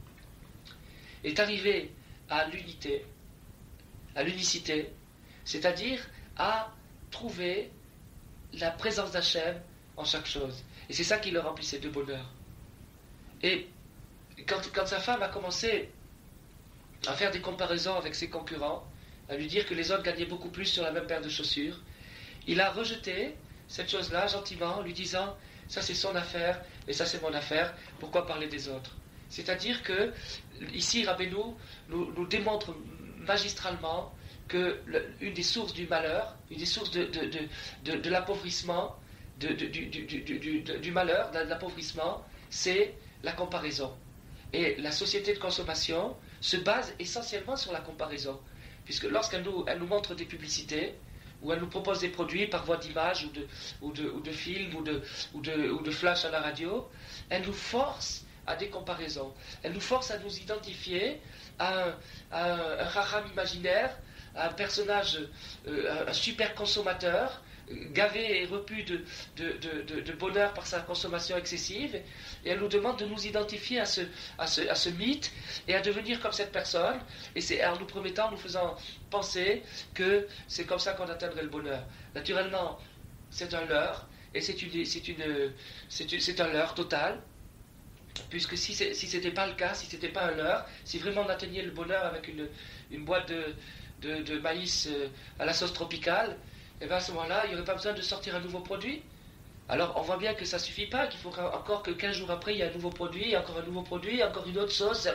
A: est arrivé à l'unité, à l'unicité, c'est-à-dire à trouver la présence d'Hachem en chaque chose. Et c'est ça qui le remplissait de bonheur. Et quand, quand sa femme a commencé à faire des comparaisons avec ses concurrents, à lui dire que les autres gagnaient beaucoup plus sur la même paire de chaussures, il a rejeté cette chose-là gentiment, en lui disant « ça c'est son affaire et ça c'est mon affaire, pourquoi parler des autres ?» C'est-à-dire que, ici, Rabbeinu nous, nous démontre magistralement que le, une des sources du malheur, une des sources de, de, de, de, de l'appauvrissement, de, de, du, du, du, du, du malheur, de l'appauvrissement, c'est la comparaison. Et la société de consommation se base essentiellement sur la comparaison. Puisque lorsqu'elle nous, elle nous montre des publicités, ou elle nous propose des produits par voie d'image, ou de, ou de, ou de film, ou de, ou, de, ou de flash à la radio, elle nous force à des comparaisons. Elle nous force à nous identifier à un, à un, un racham imaginaire, à un personnage, euh, un super consommateur, gavé et repu de, de, de, de, de bonheur par sa consommation excessive, et elle nous demande de nous identifier à ce, à ce, à ce mythe et à devenir comme cette personne, et c'est en nous promettant, nous faisant penser que c'est comme ça qu'on atteindrait le bonheur. Naturellement, c'est un leurre, et c'est, une, c'est, une, c'est, une, c'est un leurre total, puisque si, c'est, si ce n'était pas le cas, si ce n'était pas un leurre, si vraiment on atteignait le bonheur avec une, une boîte de, de, de maïs à la sauce tropicale, et bien à ce moment-là, il n'y aurait pas besoin de sortir un nouveau produit. Alors on voit bien que ça ne suffit pas, qu'il faut encore que quinze jours après, il y a un nouveau produit, encore un nouveau produit, encore une autre sauce,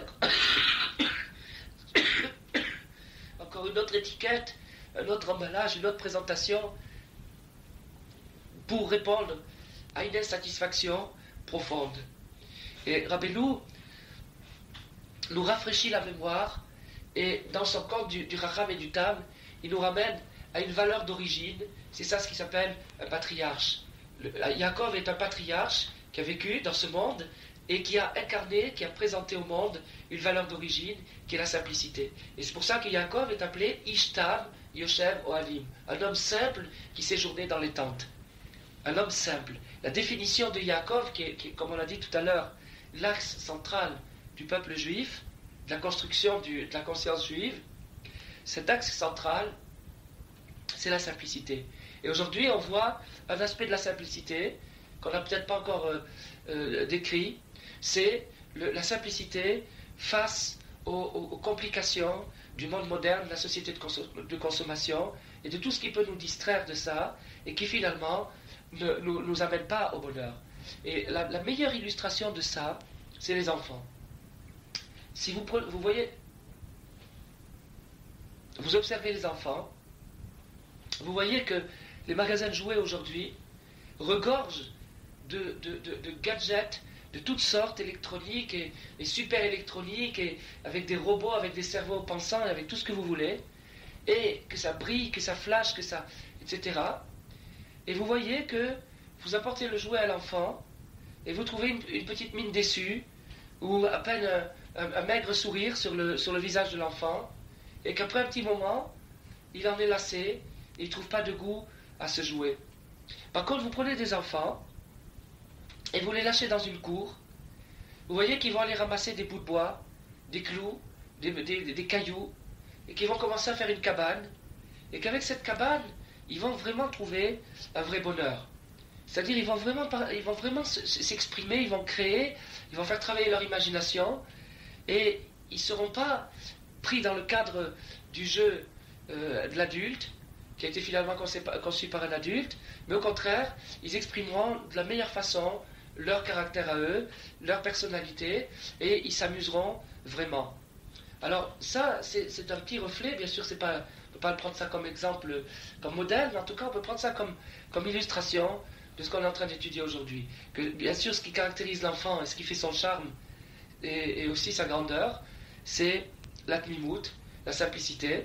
A: encore une autre étiquette, un autre emballage, une autre présentation, pour répondre à une insatisfaction profonde. Et Rabbeinu nous rafraîchit la mémoire, et dans son conte du, du Racham et du Tam, il nous ramène à une valeur d'origine. C'est ça ce qui s'appelle un patriarche. Le, Yaakov est un patriarche qui a vécu dans ce monde et qui a incarné, qui a présenté au monde une valeur d'origine qui est la simplicité. Et c'est pour ça que Yaakov est appelé Ishtam Yoshev Ohalim, un homme simple qui séjournait dans les tentes. Un homme simple. La définition de Yaakov, qui est, qui est, comme on l'a dit tout à l'heure, l'axe central du peuple juif, de la construction du, de la conscience juive, cet axe central, c'est la simplicité. Et aujourd'hui, on voit un aspect de la simplicité qu'on n'a peut-être pas encore euh, euh, décrit, c'est le, la simplicité face aux, aux, aux complications du monde moderne, de la société de, conso- de consommation, et de tout ce qui peut nous distraire de ça, et qui finalement ne nous, nous amène pas au bonheur. Et la, la meilleure illustration de ça, c'est les enfants. Si vous, pre- vous voyez, vous observez les enfants, vous voyez que les magasins de jouets aujourd'hui regorgent de, de, de, de gadgets de toutes sortes, électroniques et, et super électroniques, et avec des robots, avec des cerveaux pensants, et avec tout ce que vous voulez, et que ça brille, que ça flash, que ça, et cetera. Et vous voyez que vous apportez le jouet à l'enfant, et vous trouvez une, une petite mine déçue, ou à peine un, un, un maigre sourire sur le, sur le visage de l'enfant, et qu'après un petit moment, il en est lassé, et il ne trouve pas de goût à ce jouet. Par contre, vous prenez des enfants, et vous les lâchez dans une cour, vous voyez qu'ils vont aller ramasser des bouts de bois, des clous, des, des, des cailloux, et qu'ils vont commencer à faire une cabane, et qu'avec cette cabane, ils vont vraiment trouver un vrai bonheur. C'est-à-dire, ils vont vraiment, ils vont vraiment s'exprimer, ils vont créer, ils vont faire travailler leur imagination, et ils ne seront pas pris dans le cadre du jeu euh, de l'adulte, qui a été finalement conçu, conçu par un adulte, mais au contraire, ils exprimeront de la meilleure façon leur caractère à eux, leur personnalité, et ils s'amuseront vraiment. Alors ça, c'est, c'est un petit reflet, bien sûr, c'est pas, on ne peut pas prendre ça comme exemple, comme modèle, mais en tout cas, on peut prendre ça comme, comme illustration de ce qu'on est en train d'étudier aujourd'hui. Que, bien sûr, ce qui caractérise l'enfant et ce qui fait son charme, et, et aussi sa grandeur, c'est la tmimout, la simplicité,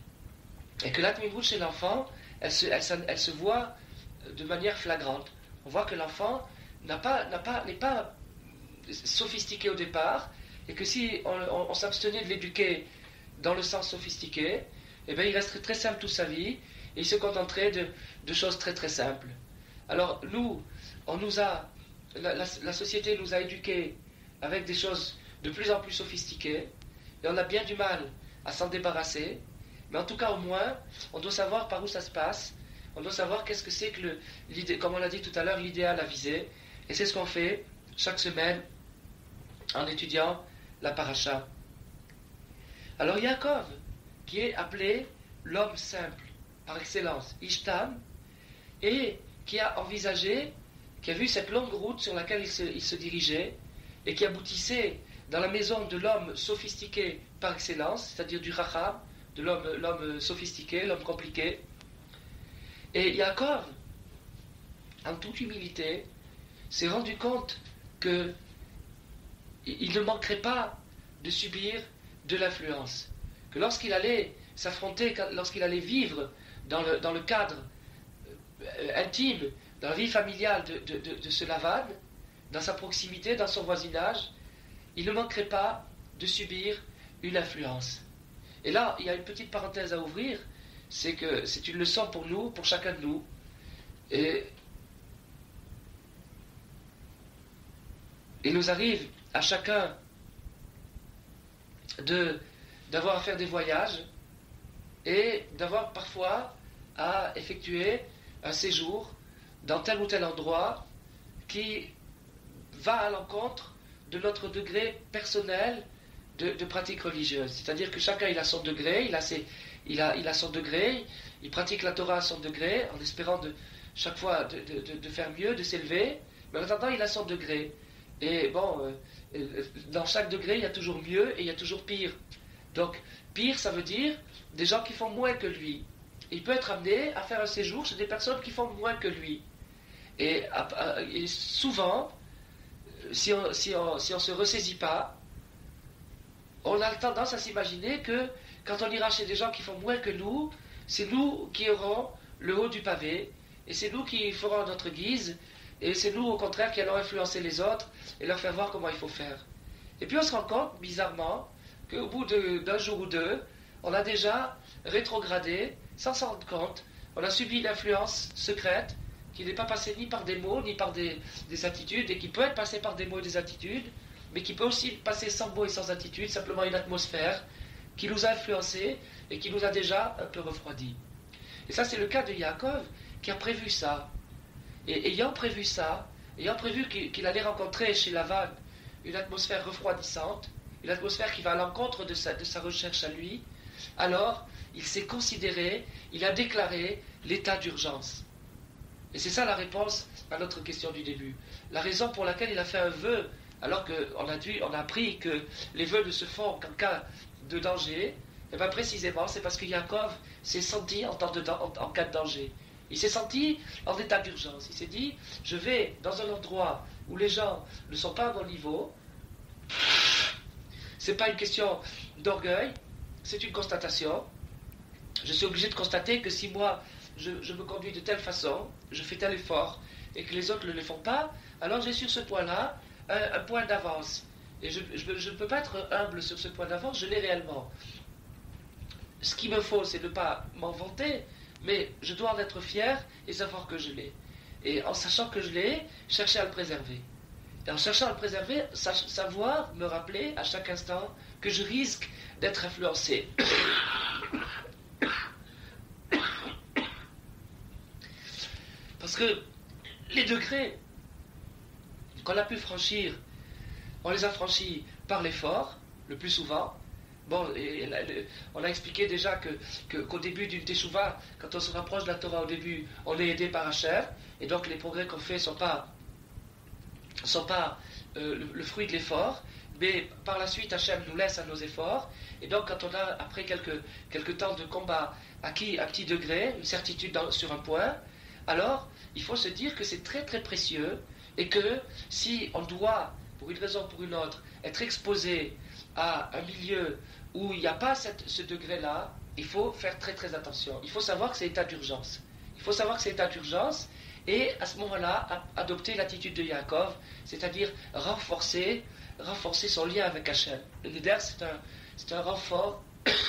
A: et que la tmimout chez l'enfant, elle se, elle, elle se voit de manière flagrante. On voit que l'enfant n'a pas, n'a pas, n'est pas sophistiqué au départ, et que si on, on, on s'abstenait de l'éduquer dans le sens sophistiqué, eh bien il resterait très simple toute sa vie, et il se contenterait de, de choses très très simples. Alors nous, on nous a, la, la, la société nous a éduqués avec des choses de plus en plus sophistiquées, et on a bien du mal à s'en débarrasser, mais en tout cas au moins, on doit savoir par où ça se passe, on doit savoir qu'est-ce que c'est que, le, l'idée, comme on l'a dit tout à l'heure, l'idéal à viser, et c'est ce qu'on fait chaque semaine en étudiant la paracha. Alors Yaakov, qui est appelé l'homme simple par excellence, Ishtam, et qui a envisagé, qui a vu cette longue route sur laquelle il se, il se dirigeait, et qui aboutissait dans la maison de l'homme sophistiqué par excellence, c'est-à-dire du Racham, de l'homme, l'homme sophistiqué, l'homme compliqué. Et Yaakov, en toute humilité, s'est rendu compte que il ne manquerait pas de subir de l'influence. Que lorsqu'il allait s'affronter, lorsqu'il allait vivre dans le, dans le cadre euh, intime, dans la vie familiale de, de, de, de ce Lavan, dans sa proximité, dans son voisinage, il ne manquerait pas de subir une influence. Et là, il y a une petite parenthèse à ouvrir, c'est que c'est une leçon pour nous, pour chacun de nous. Et il nous arrive à chacun de, d'avoir à faire des voyages et d'avoir parfois à effectuer un séjour dans tel ou tel endroit qui va à l'encontre de notre degré personnel de, de pratique religieuse. C'est-à-dire que chacun il a son degré, il a, ses, il, a, il a son degré, il pratique la Torah à son degré, en espérant de, chaque fois de, de, de faire mieux, de s'élever, mais en attendant il a son degré. Et bon, euh, dans chaque degré, il y a toujours mieux et il y a toujours pire. Donc, pire, ça veut dire des gens qui font moins que lui. Il peut être amené à faire un séjour chez des personnes qui font moins que lui. Et, et souvent, si on si on, si on se ressaisit pas, on a tendance à s'imaginer que quand on ira chez des gens qui font moins que nous, c'est nous qui aurons le haut du pavé, et c'est nous qui ferons notre guise, et c'est nous, au contraire, qui allons influencer les autres et leur faire voir comment il faut faire. Et puis on se rend compte, bizarrement, qu'au bout de, d'un jour ou deux, on a déjà rétrogradé, sans s'en rendre compte. On a subi une influence secrète qui n'est pas passée ni par des mots, ni par des, des attitudes, et qui peut être passée par des mots et des attitudes, mais qui peut aussi passer sans mots et sans attitudes, simplement une atmosphère qui nous a influencés et qui nous a déjà un peu refroidis. Et ça, c'est le cas de Yaakov qui a prévu ça. Et ayant prévu ça, ayant prévu qu'il, qu'il allait rencontrer chez Lavan une atmosphère refroidissante, une atmosphère qui va à l'encontre de sa, de sa recherche à lui, alors il s'est considéré, il a déclaré l'état d'urgence. Et c'est ça la réponse à notre question du début. La raison pour laquelle il a fait un vœu, alors qu'on a, dû, on a appris que les vœux ne se font qu'en cas de danger, et bien précisément c'est parce que Yaakov s'est senti en, temps de, en, en cas de danger. Il s'est senti en état d'urgence. Il s'est dit, je vais dans un endroit où les gens ne sont pas à mon niveau. Ce n'est pas une question d'orgueil, c'est une constatation. Je suis obligé de constater que si moi, je, je me conduis de telle façon, je fais tel effort, et que les autres ne le font pas, alors j'ai sur ce point-là un, un point d'avance. Et je, je, je ne peux pas être humble sur ce point d'avance, je l'ai réellement. Ce qu'il me faut, c'est de ne pas m'en vanter, mais je dois en être fier et savoir que je l'ai. Et en sachant que je l'ai, chercher à le préserver. Et en cherchant à le préserver, savoir me rappeler à chaque instant que je risque d'être influencé. Parce que les degrés qu'on a pu franchir, on les a franchis par l'effort, le plus souvent. Bon, et, et, on a expliqué déjà que, que, qu'au début d'une teshuva, quand on se rapproche de la Torah au début, on est aidé par Hachem, et donc les progrès qu'on fait ne sont pas, sont pas euh, le, le fruit de l'effort, mais par la suite Hachem nous laisse à nos efforts, et donc quand on a, après quelques, quelques temps de combat, acquis un petit degré, une certitude dans, sur un point, alors il faut se dire que c'est très très précieux, et que si on doit, pour une raison ou pour une autre, être exposé à un milieu où il n'y a pas cette, ce degré-là, il faut faire très très attention. Il faut savoir que c'est état d'urgence. Il faut savoir que c'est état d'urgence, et à ce moment-là, adopter l'attitude de Yaakov, c'est-à-dire renforcer, renforcer son lien avec Hachem. Le neder, c'est un, c'est un renfort.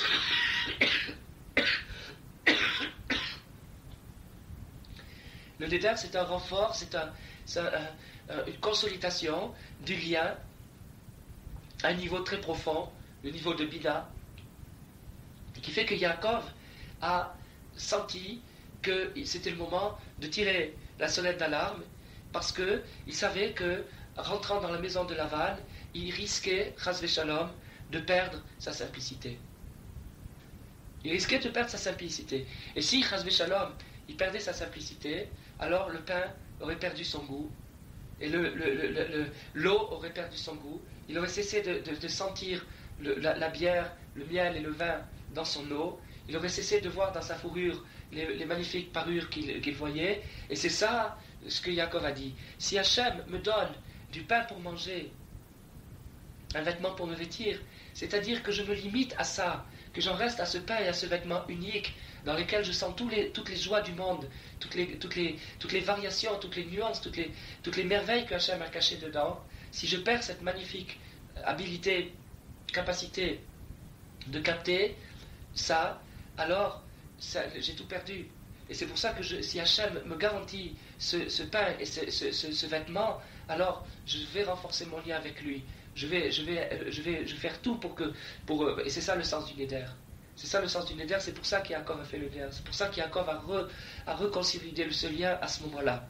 A: Le neder, c'est un renfort, c'est, un, c'est un, un, une consolidation du lien à un niveau très profond, le niveau de Bina, qui fait que Yaakov a senti que c'était le moment de tirer la sonnette d'alarme, parce qu'il savait que, rentrant dans la maison de Lavan, il risquait, chas v'shalom, de perdre sa simplicité. Il risquait de perdre sa simplicité. Et si, chas v'shalom, il perdait sa simplicité, alors le pain aurait perdu son goût, et le, le, le, le, l'eau aurait perdu son goût, il aurait cessé de, de, de sentir le, la, la bière, le miel et le vin dans son eau, il aurait cessé de voir dans sa fourrure les, les magnifiques parures qu'il, qu'il voyait, et c'est ça ce que Yaakov a dit. Si Hachem me donne du pain pour manger, un vêtement pour me vêtir, c'est-à-dire que je me limite à ça, que j'en reste à ce pain et à ce vêtement unique, dans lesquels je sens tous les, toutes les joies du monde, toutes les, toutes, les, toutes les variations, toutes les nuances, toutes les, toutes les merveilles que Hachem a cachées dedans, si je perds cette magnifique habilité, capacité de capter ça, alors ça, j'ai tout perdu. Et c'est pour ça que je, si Hachem me garantit ce, ce pain et ce, ce, ce, ce vêtement, alors je vais renforcer mon lien avec lui. Je vais, je vais, je vais, je vais faire tout pour que... Pour, et c'est ça le sens du neder. C'est ça le sens du neder, c'est pour ça qu'Yaakov a fait le neder. C'est pour ça qu'Yaakov a, re, a réconcilié ce lien à ce moment-là.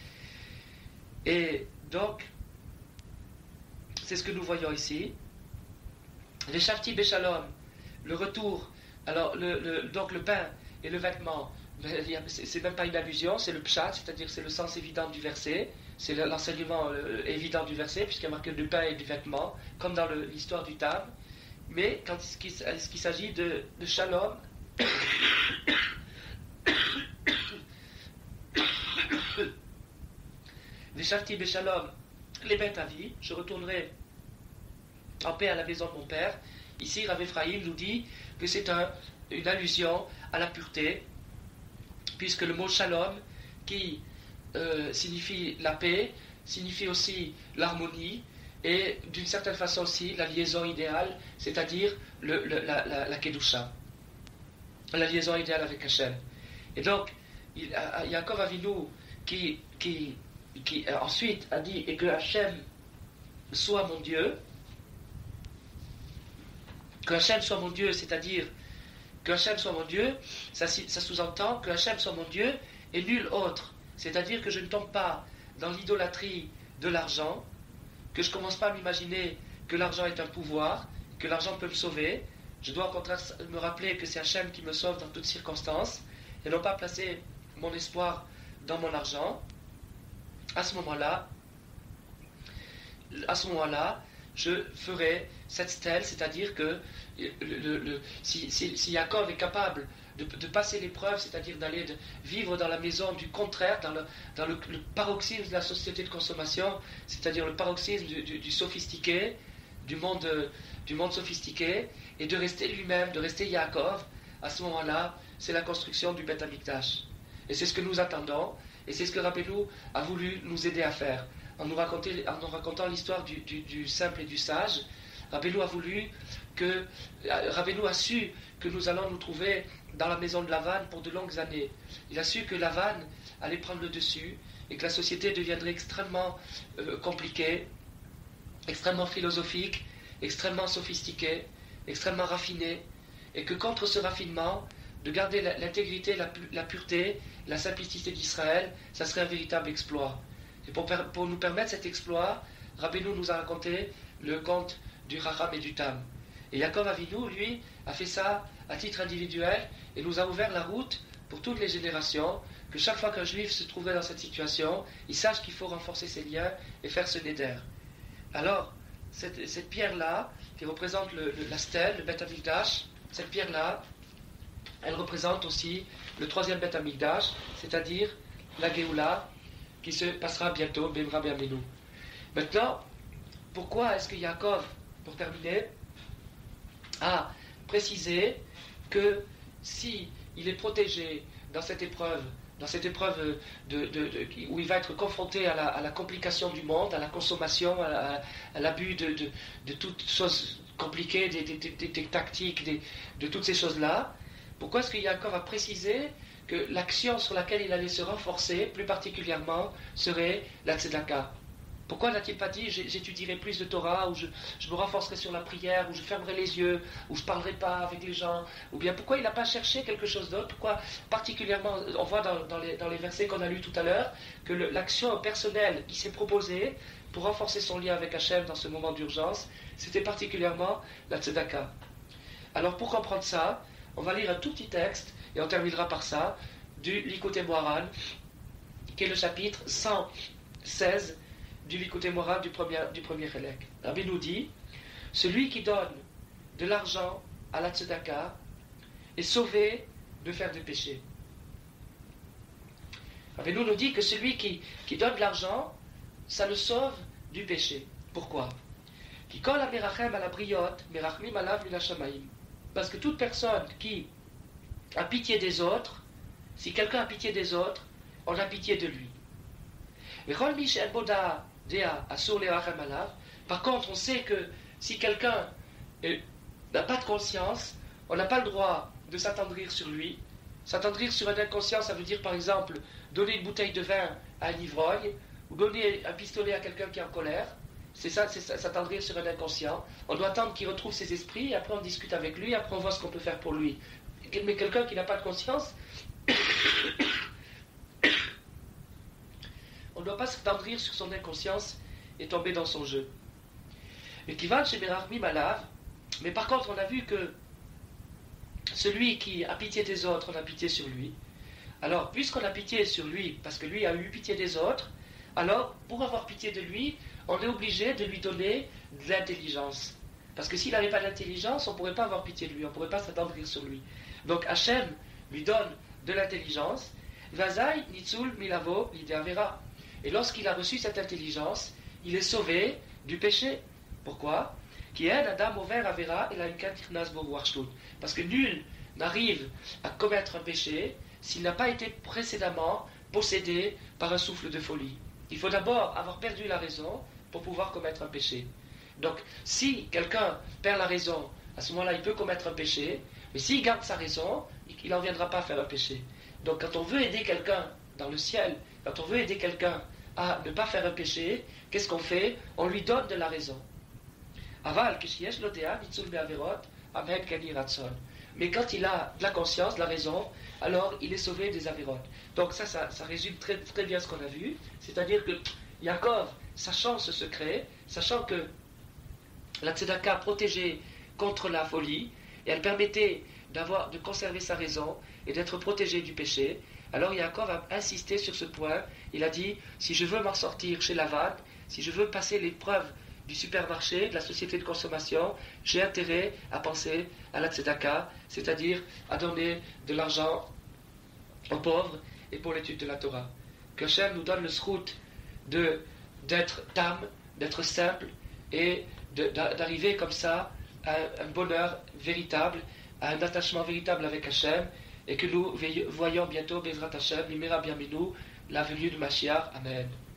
A: Et donc, c'est ce que nous voyons ici. Les Shavti Beshalom, le retour, alors le, le, donc le pain et le vêtement, c'est, c'est même pas une allusion, c'est le pshat, c'est-à-dire c'est le sens évident du verset, c'est l'enseignement euh, évident du verset, puisqu'il y a marqué du pain et du vêtement, comme dans le, l'histoire du Tam. Mais quand il, ce qu'il s'agit de, de shalom, les Shavti Beshalom, les bêtes à vie, je retournerai en paix à la maison de mon père. Ici, Rav Ephraim nous dit que c'est un, une allusion à la pureté, puisque le mot shalom, qui euh, signifie la paix, signifie aussi l'harmonie, et d'une certaine façon aussi la liaison idéale, c'est-à-dire le, le, la, la, la kedusha, la liaison idéale avec Hachem. Et donc, il y a Yaakov Avinu qui, qui, qui euh, ensuite a dit, et que Hachem soit mon Dieu, que Hachem soit mon Dieu, c'est-à-dire que Hachem soit mon Dieu, ça, ça sous-entend que Hachem soit mon Dieu et nul autre. C'est-à-dire que je ne tombe pas dans l'idolâtrie de l'argent, que je ne commence pas à m'imaginer que l'argent est un pouvoir, que l'argent peut me sauver. Je dois au contraire me rappeler que c'est Hachem qui me sauve dans toutes circonstances, et non pas placer mon espoir dans mon argent. À ce moment-là, à ce moment-là, je ferai cette stèle, c'est-à-dire que le, le, le, si, si, si Yaakov est capable de, de passer l'épreuve, c'est-à-dire d'aller de vivre dans la maison du contraire, dans le, dans le, le paroxysme de la société de consommation, c'est-à-dire le paroxysme du, du, du sophistiqué, du monde, du monde sophistiqué, et de rester lui-même, de rester Yaakov, à ce moment-là, c'est la construction du Beth Amikdash. Et c'est ce que nous attendons, et c'est ce que Rabbeinu a voulu nous aider à faire. En nous, raconter, en nous racontant l'histoire du, du, du simple et du sage, Rabbeinu a voulu que, Rabbeinu a su que nous allons nous trouver dans la maison de Lavan pour de longues années. Il a su que Lavan allait prendre le dessus et que la société deviendrait extrêmement euh, compliquée, extrêmement philosophique, extrêmement sophistiquée, extrêmement raffinée, et que contre ce raffinement, de garder l'intégrité, la, la pureté, la simplicité d'Israël, ça serait un véritable exploit. Et pour, pour nous permettre cet exploit, Rabbeinu nous a raconté le conte du Raham et du Tam. Et Yaakov Avinu, lui, a fait ça à titre individuel et nous a ouvert la route pour toutes les générations, que chaque fois qu'un juif se trouverait dans cette situation, il sache qu'il faut renforcer ses liens et faire ce neder. Alors, cette, cette pierre-là, qui représente le, le, la stèle, le Beth Amikdash, cette pierre-là, elle représente aussi le troisième Beth Amikdash, c'est-à-dire la Géoula, qui se passera bientôt, Bimra Biamenu. Maintenant, pourquoi est-ce que Yaakov, pour terminer, a précisé que si il est protégé dans cette épreuve, dans cette épreuve de, de, de, où il va être confronté à la, à la complication du monde, à la consommation, à, la, à l'abus de, de, de toutes choses compliquées, des, des, des, des tactiques, des, de toutes ces choses-là, pourquoi est-ce que Yaakov a précisé que l'action sur laquelle il allait se renforcer, plus particulièrement, serait la tzedaka? Pourquoi n'a-t-il pas dit j'étudierai plus de Torah, ou je, je me renforcerai sur la prière, ou je fermerai les yeux, ou je ne parlerai pas avec les gens? Ou bien pourquoi il n'a pas cherché quelque chose d'autre? Pourquoi particulièrement, on voit dans, dans, les, dans les versets qu'on a lus tout à l'heure, que le, l'action personnelle qui s'est proposée pour renforcer son lien avec Hachem dans ce moment d'urgence, c'était particulièrement la tzedaka. Alors pour comprendre ça, on va lire un tout petit texte, et on terminera par ça, du Likutei Moharan, qui est le chapitre cent seize du Likutei Moharan du premier, du premier Chélek. Rabbi nous dit, celui qui donne de l'argent à la tzedaka est sauvé de faire des péchés. Rabbi nous dit que celui qui, qui donne de l'argent, ça le sauve du péché. Pourquoi? Qui kol ha-merachem ala briot, merachmim alav min ha-shamayim. Parce que toute personne qui a pitié des autres, si quelqu'un a pitié des autres, on a pitié de lui. Par contre, on sait que si quelqu'un n'a pas de conscience, on n'a pas le droit de s'attendrir sur lui. S'attendrir sur un inconscient, ça veut dire par exemple donner une bouteille de vin à un ivrogne, ou donner un pistolet à quelqu'un qui est en colère. C'est ça, c'est ça, s'attendrir sur un inconscient. On doit attendre qu'il retrouve ses esprits, et après on discute avec lui, et après on voit ce qu'on peut faire pour lui. Mais quelqu'un qui n'a pas de conscience, on ne doit pas s'attendrir sur son inconscience et tomber dans son jeu. Mais qui va chez Merachmi Malav, mais par contre on a vu que celui qui a pitié des autres, on a pitié sur lui. Alors, puisqu'on a pitié sur lui, parce que lui a eu pitié des autres, alors, pour avoir pitié de lui, on est obligé de lui donner de l'intelligence. Parce que s'il n'avait pas d'intelligence, on ne pourrait pas avoir pitié de lui, on ne pourrait pas s'attendrir sur lui. Donc Hachem lui donne de l'intelligence. Vazai nitzul milavo lidéavera. Et lorsqu'il a reçu cette intelligence, il est sauvé du péché. Pourquoi? Parce que nul n'arrive à commettre un péché s'il n'a pas été précédemment possédé par un souffle de folie. Il faut d'abord avoir perdu la raison pour pouvoir commettre un péché. Donc, si quelqu'un perd la raison, à ce moment-là, il peut commettre un péché, mais s'il garde sa raison, il n'en viendra pas à faire un péché. Donc, quand on veut aider quelqu'un dans le ciel, quand on veut aider quelqu'un à ne pas faire un péché, qu'est-ce qu'on fait? On lui donne de la raison. Aval, mais quand il a de la conscience, de la raison, alors il est sauvé des avérotes. Donc ça, ça, ça résume très, très bien ce qu'on a vu, c'est-à-dire que Yaakov, sachant ce secret, sachant que la tzedaka protégeait contre la folie, et elle permettait d'avoir, de conserver sa raison et d'être protégé du péché, alors Yaakov a insisté sur ce point. Il a dit, si je veux m'en sortir chez Lavan, si je veux passer l'épreuve du supermarché, de la société de consommation, j'ai intérêt à penser à la tzedaka, c'est-à-dire à donner de l'argent aux pauvres et pour l'étude de la Torah. Que Hachem nous donne le srout de, d'être tam, d'être simple et de, d'arriver comme ça à un bonheur véritable, à un attachement véritable avec Hachem, et que nous voyons bientôt, Bezrat Hachem, Nimera Bienvenu, la venue de Mashiach. Amen.